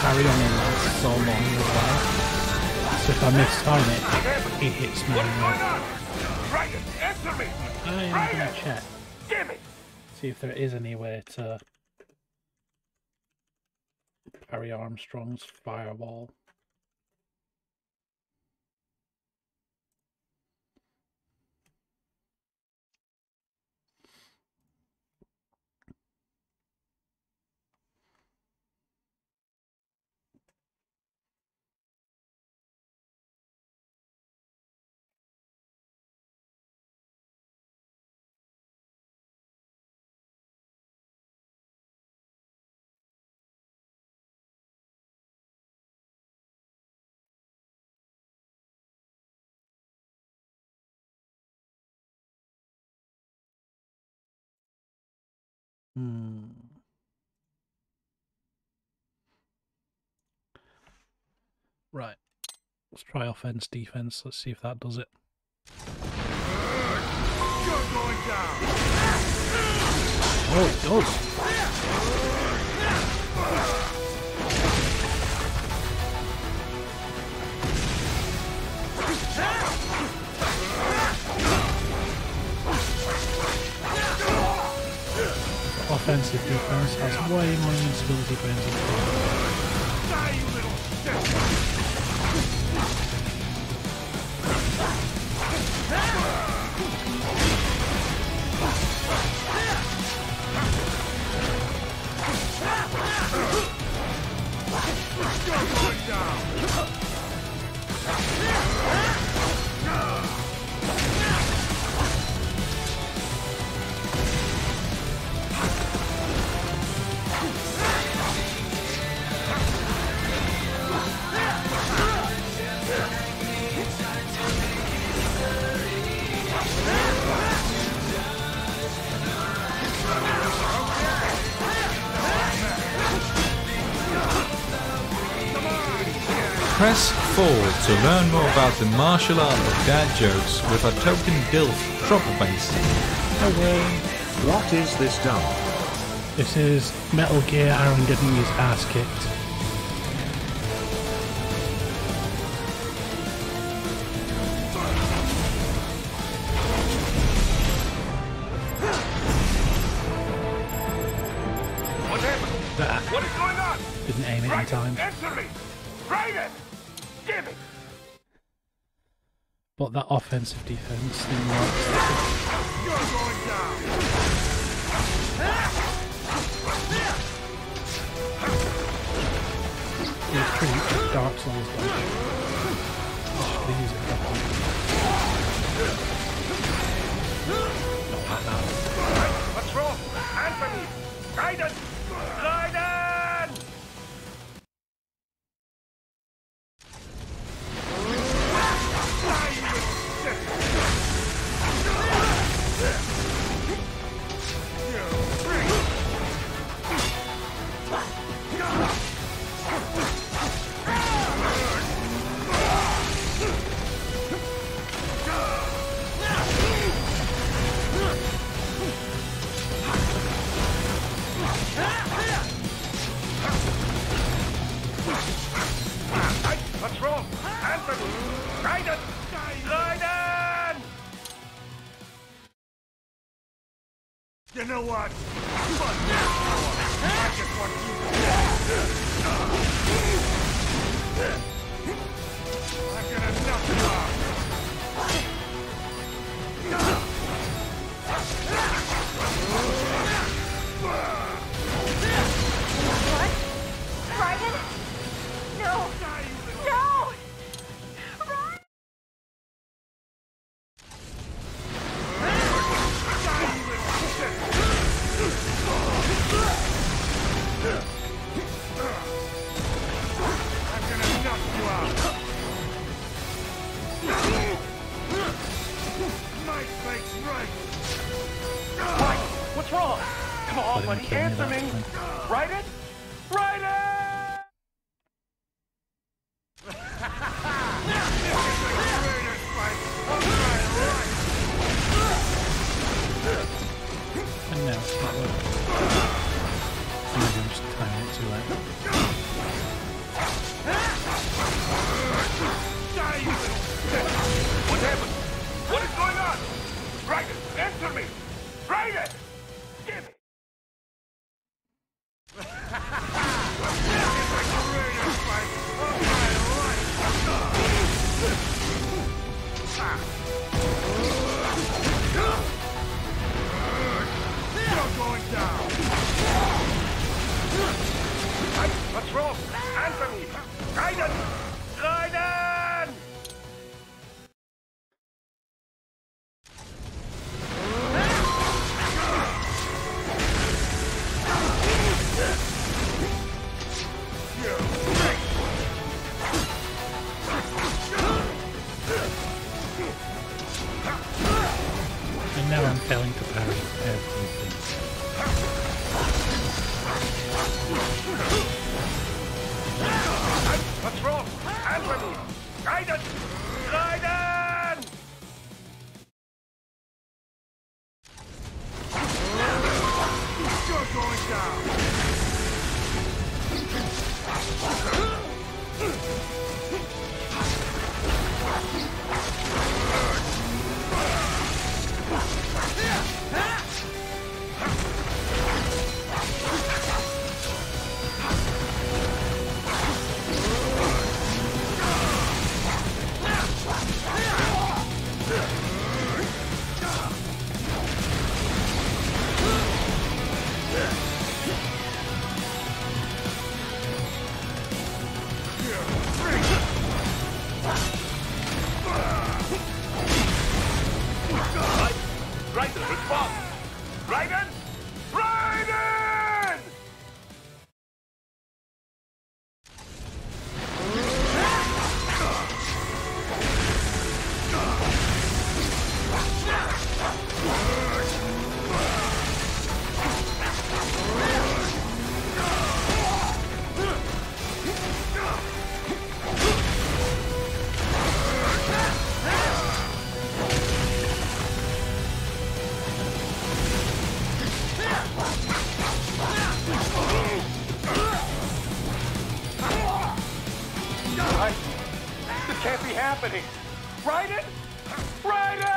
parry on him lasts so long as well. So if I mistime it, he hits me anyway. Raiden, answer me! I am going Raiden! to check. Damn it! See if there is any way to parry Armstrong's fireball. Hmm. Right. Let's try offense, defense. Let's see if that does it. You're going down. Oh, it does. Offensive defense has way more invincibility points than Die, you little shit. You're going down. Press forward to learn more about the martial art of dad jokes with a token DILF trouble base. Okay. What is this dumb? This is Metal Gear Aaron getting his ass kicked. What happened? That What is going on? didn't aim it in time. Answer me! Raiden! Damn it! But that offensive defense thing works. You're going down. It's pretty Dark Souls dodge. I should use it properly. Not like that. What's wrong? Answer me! Raiden! Raiden! What's wrong? Answer me! Raiden! Raiden! You know what? Fuck this. I just want you dead. I'm gonna knock you out. What? Raiden? No! No! Raiden! I'm gonna knock you out. Might makes right. What? What's wrong? Come on, Let him buddy, kill me answer that me. time. Raiden? Raiden! And now it's not working. Maybe I'm just timing it too late. Raiden! Raiden! You're going down! Raiden, respond! Raiden! Raiden! This can't be happening! Raiden! Raiden!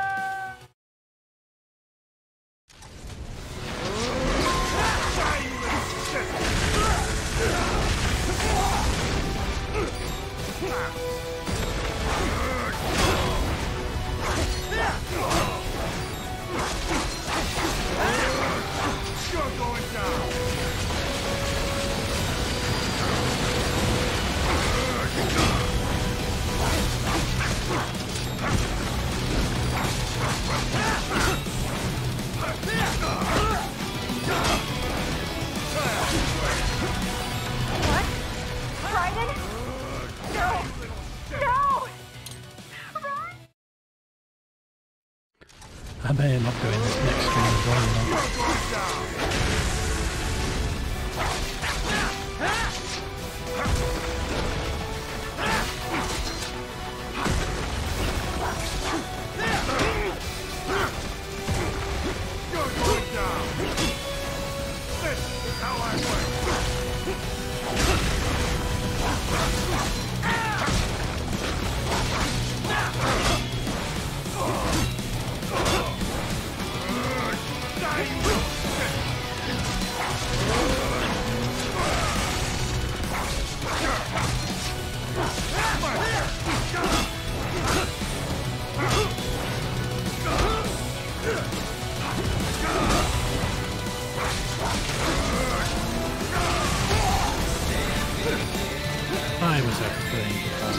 You're going down! What? Raiden? No! No! I may end up doing this next stream as well, you know. You're going down! This is how I work! I was afraid.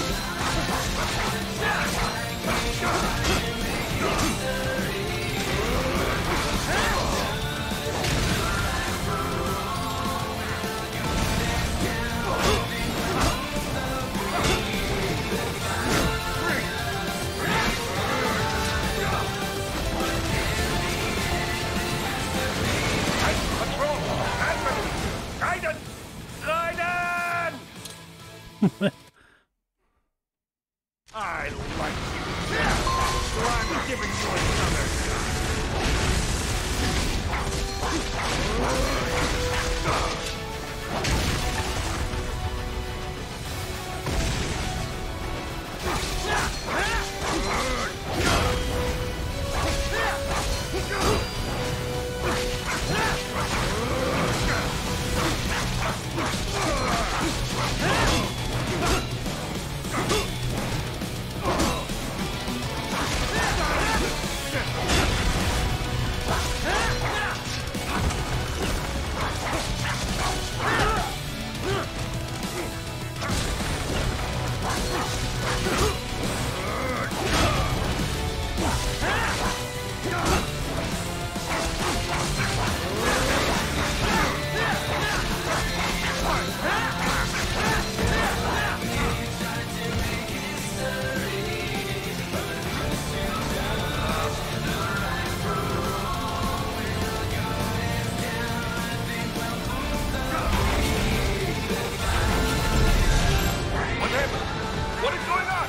Raiden! Raiden! I like you. So I'm giving you another What is going on?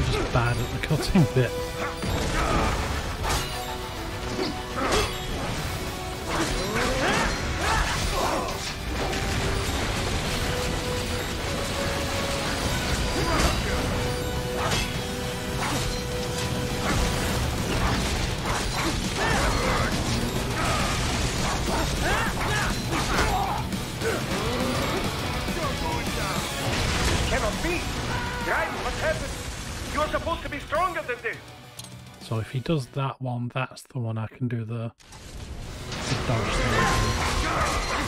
just bad at the cutting bit. Cannot be! Raiden, what happened? You're supposed to be stronger than this! So if he does that one, that's the one I can do the, the dodge thing.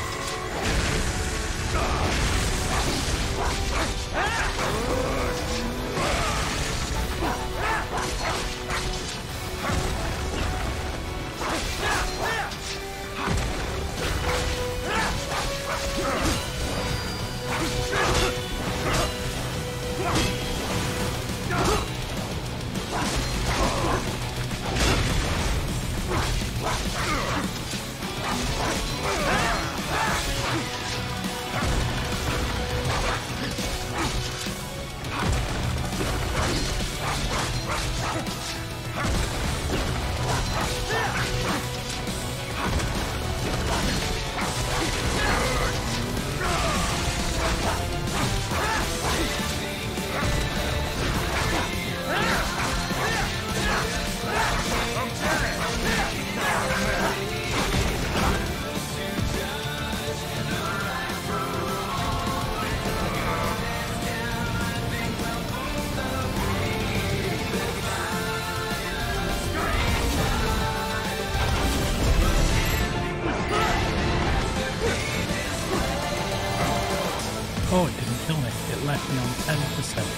Oh, it didn't kill me. It left me on ten percent.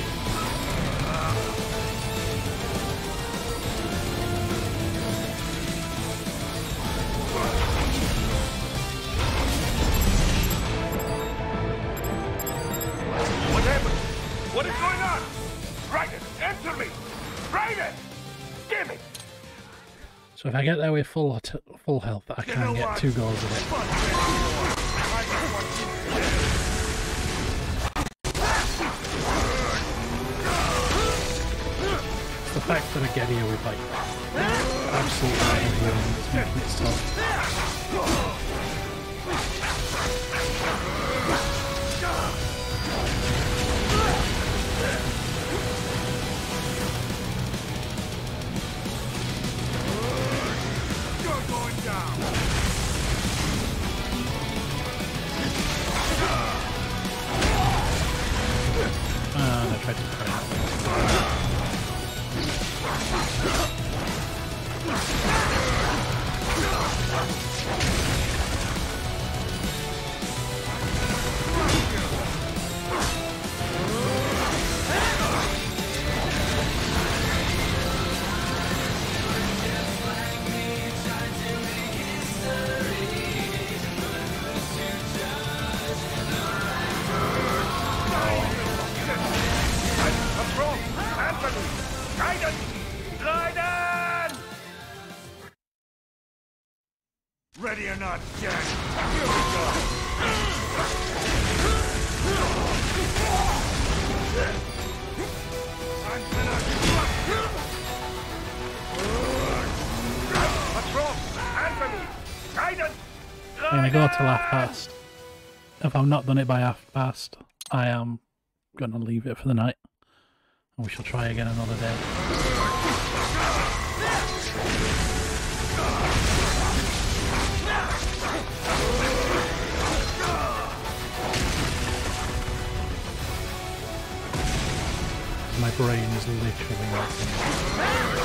What happened? What is going on? Raiden, answer me! Raiden! Damn it! So if I get there with full t full health, I can get two goals of it. It's the fact that I get here with like absolutely everyone that's making it tough. Ah, I tried to pray. Raiden! Raiden! Ready or not, Jack? Here we go! I'm gonna crush you! What's wrong? Answer me! Raiden! I'm gonna go to half past. If I've not done it by half past, I am gonna leave it for the night. And we shall try again another day. My brain is literally melting.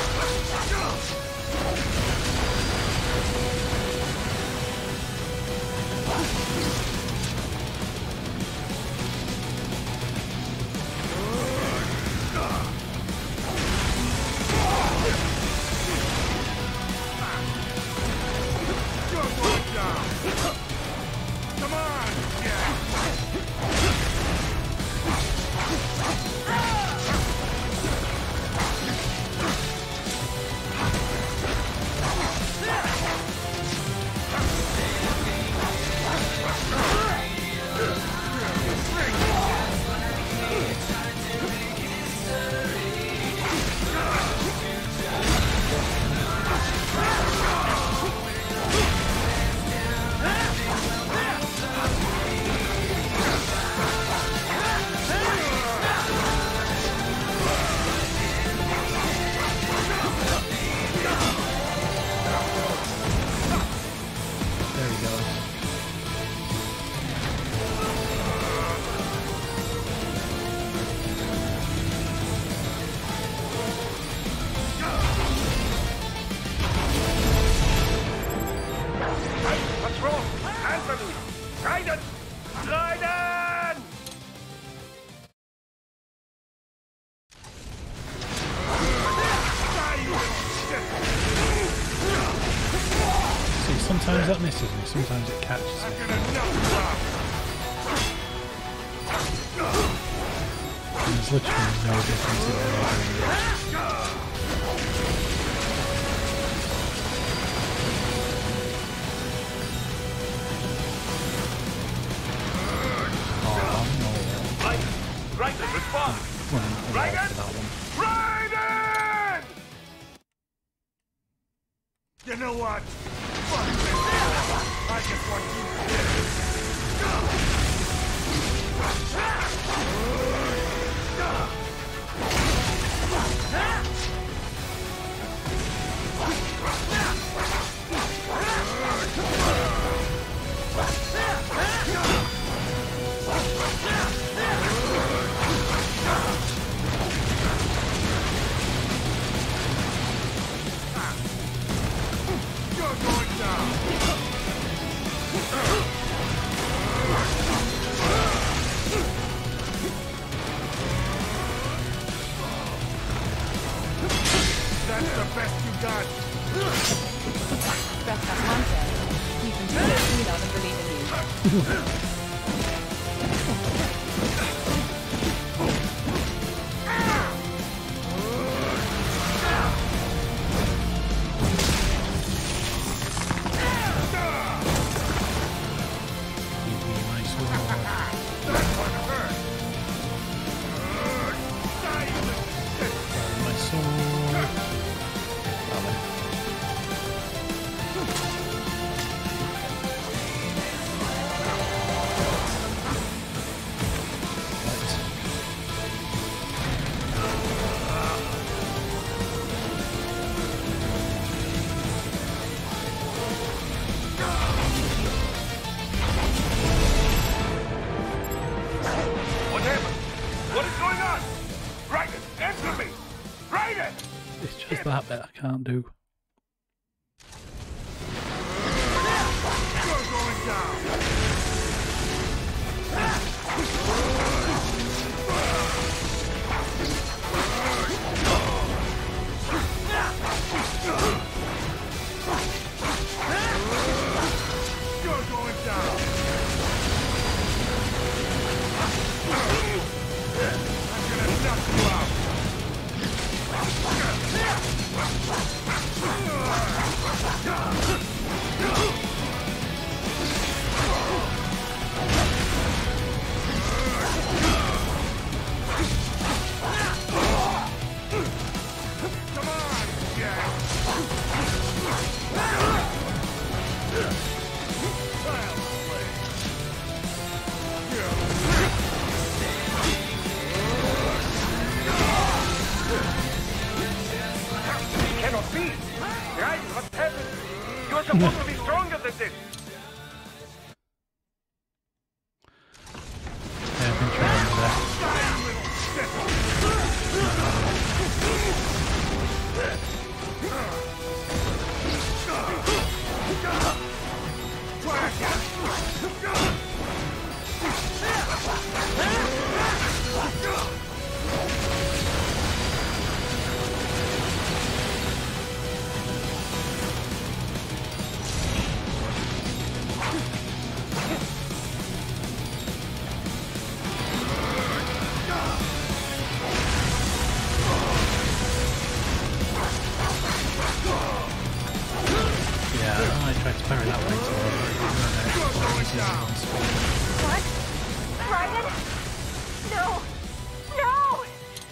Come on, Jack! Sometimes that misses me, sometimes it catches me. And there's literally no difference in anything. Raiden, respond! Well, Raiden! Raiden! You know what? Fuck this. I just want you dead. You're going down. That's the best you got. Best that man said. You can do it, we love and believe in you. That bit I can't do. You're going down. You're going down. I'm gonna knock you out. Come on, Jack. Cannot be! Raiden, what's happened? You're supposed to be stronger than this! Yeah, I've been trying that. What? Raiden? No! No!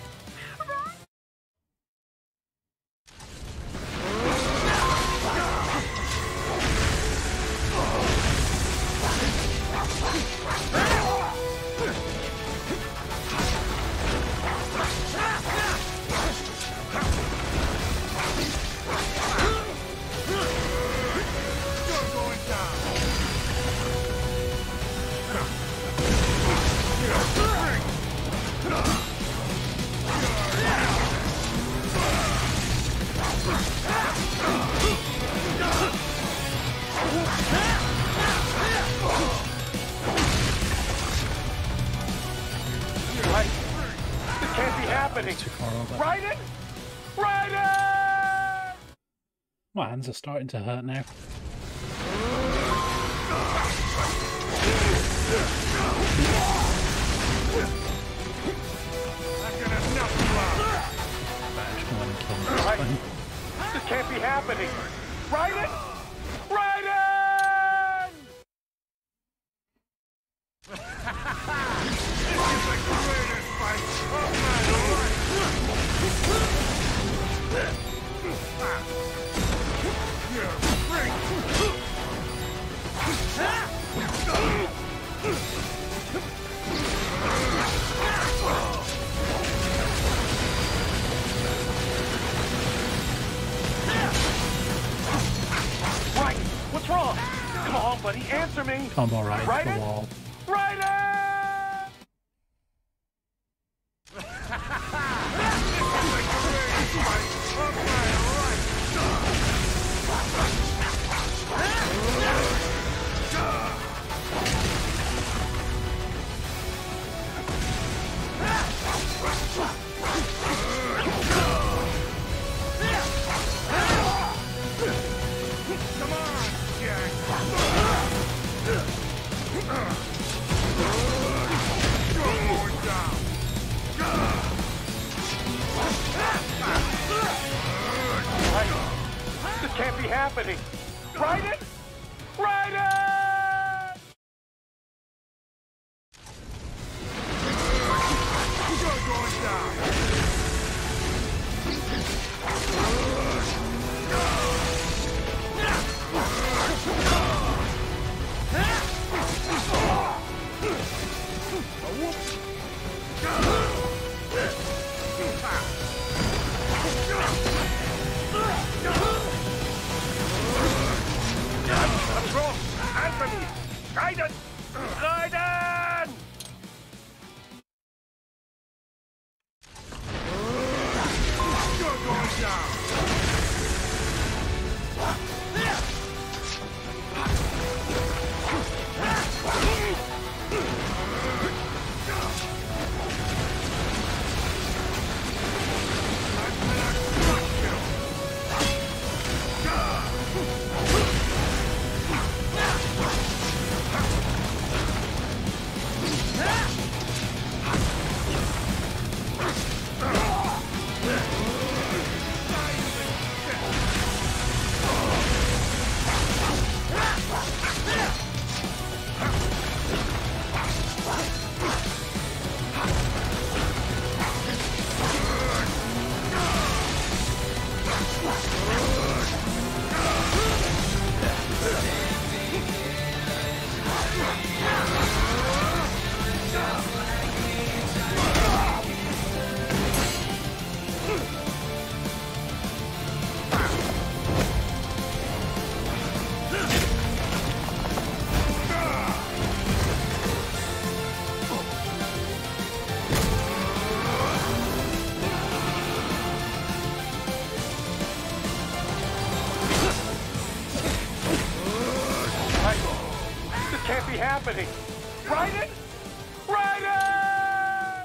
Raiden! Raiden! My hands are starting to hurt now. Raiden! This can't be happening! Raiden! Raiden! This is the greatest fight of my life! You freak! Raiden, what's wrong? Come on, buddy, answer me! Come on, right, Raiden? the wall. Raiden! Come on, Jack! This can't be happening! Raiden! Raiden! You're going down! What's wrong? Answer me! Raiden! Raiden! You're going down! Can't be happening! Raiden! Raiden!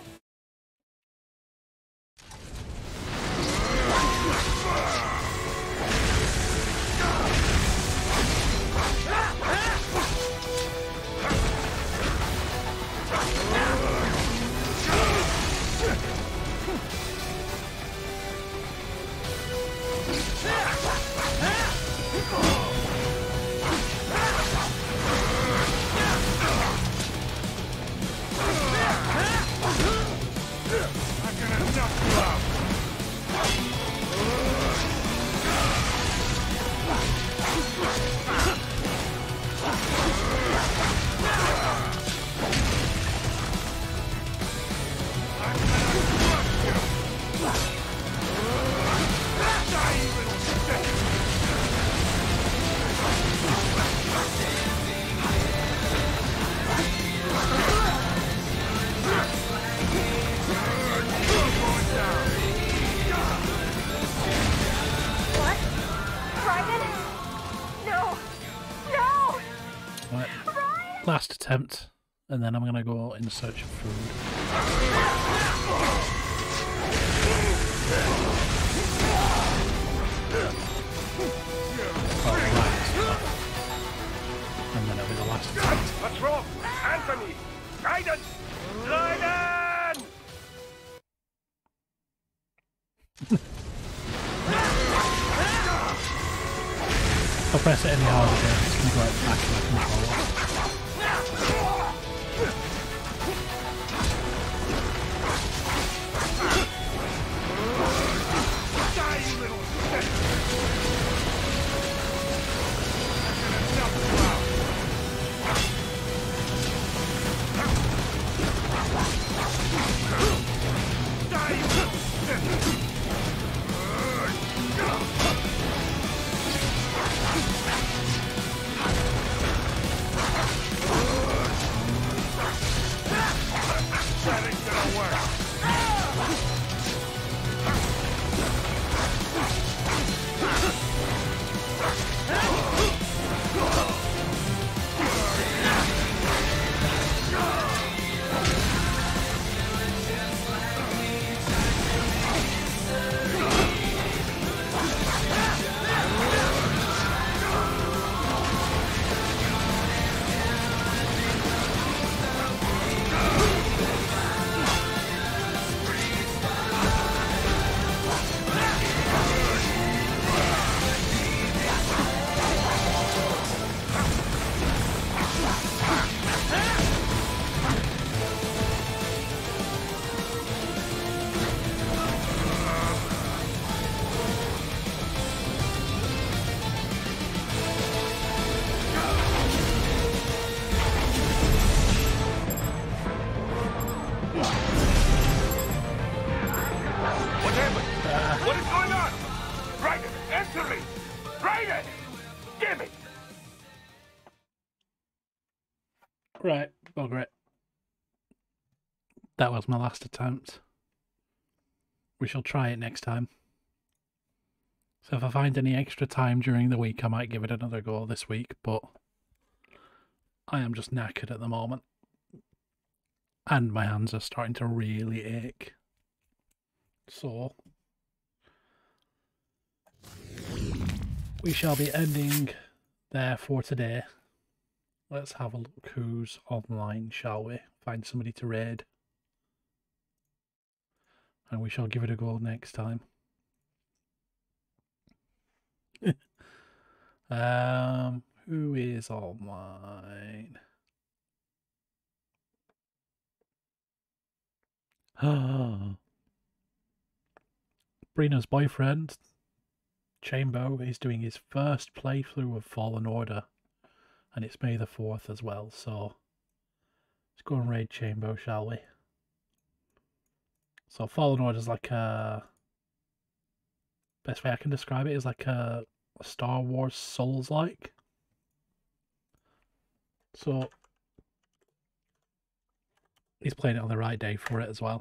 Last attempt, and then I'm going to go in search of food. Oh, right. And then it'll be the last attempt. What's wrong? Answer me! If I press it any harder, it's going to go right back in my controller. Die, you little shit! Die, you little shit! That ain't gonna work. Right, bugger it. That was my last attempt. We shall try it next time. So if I find any extra time during the week, I might give it another go this week, but I am just knackered at the moment. And my hands are starting to really ache. So we shall be ending there for today. Let's have a look who's online, shall we? Find somebody to raid. And we shall give it a go next time. um, who is online? Brina's boyfriend, Chambo, is doing his first playthrough of Fallen Order. And it's May the fourth as well, so let's go and raid Chambo, shall we? So Fallen Order is like a... best way I can describe it is like a, a Star Wars Souls-like. So he's playing it on the right day for it as well.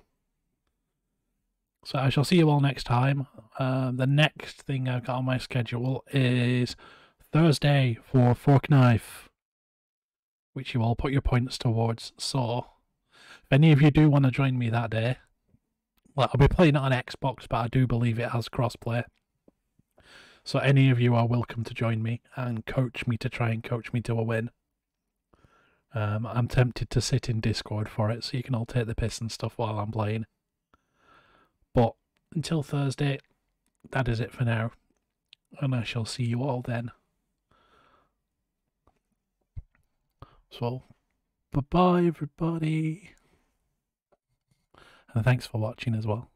So I shall see you all next time. Um, the next thing I've got on my schedule is Thursday for Fork Knife, which you all put your points towards. So if any of you do want to join me that day, well, I'll be playing it on Xbox, but I do believe it has crossplay. So any of you are welcome to join me and coach me to try and coach me to a win. Um, I'm tempted to sit in Discord for it, so you can all take the piss and stuff while I'm playing. But until Thursday, that is it for now. And I shall see you all then. So, bye-bye everybody. And thanks for watching as well.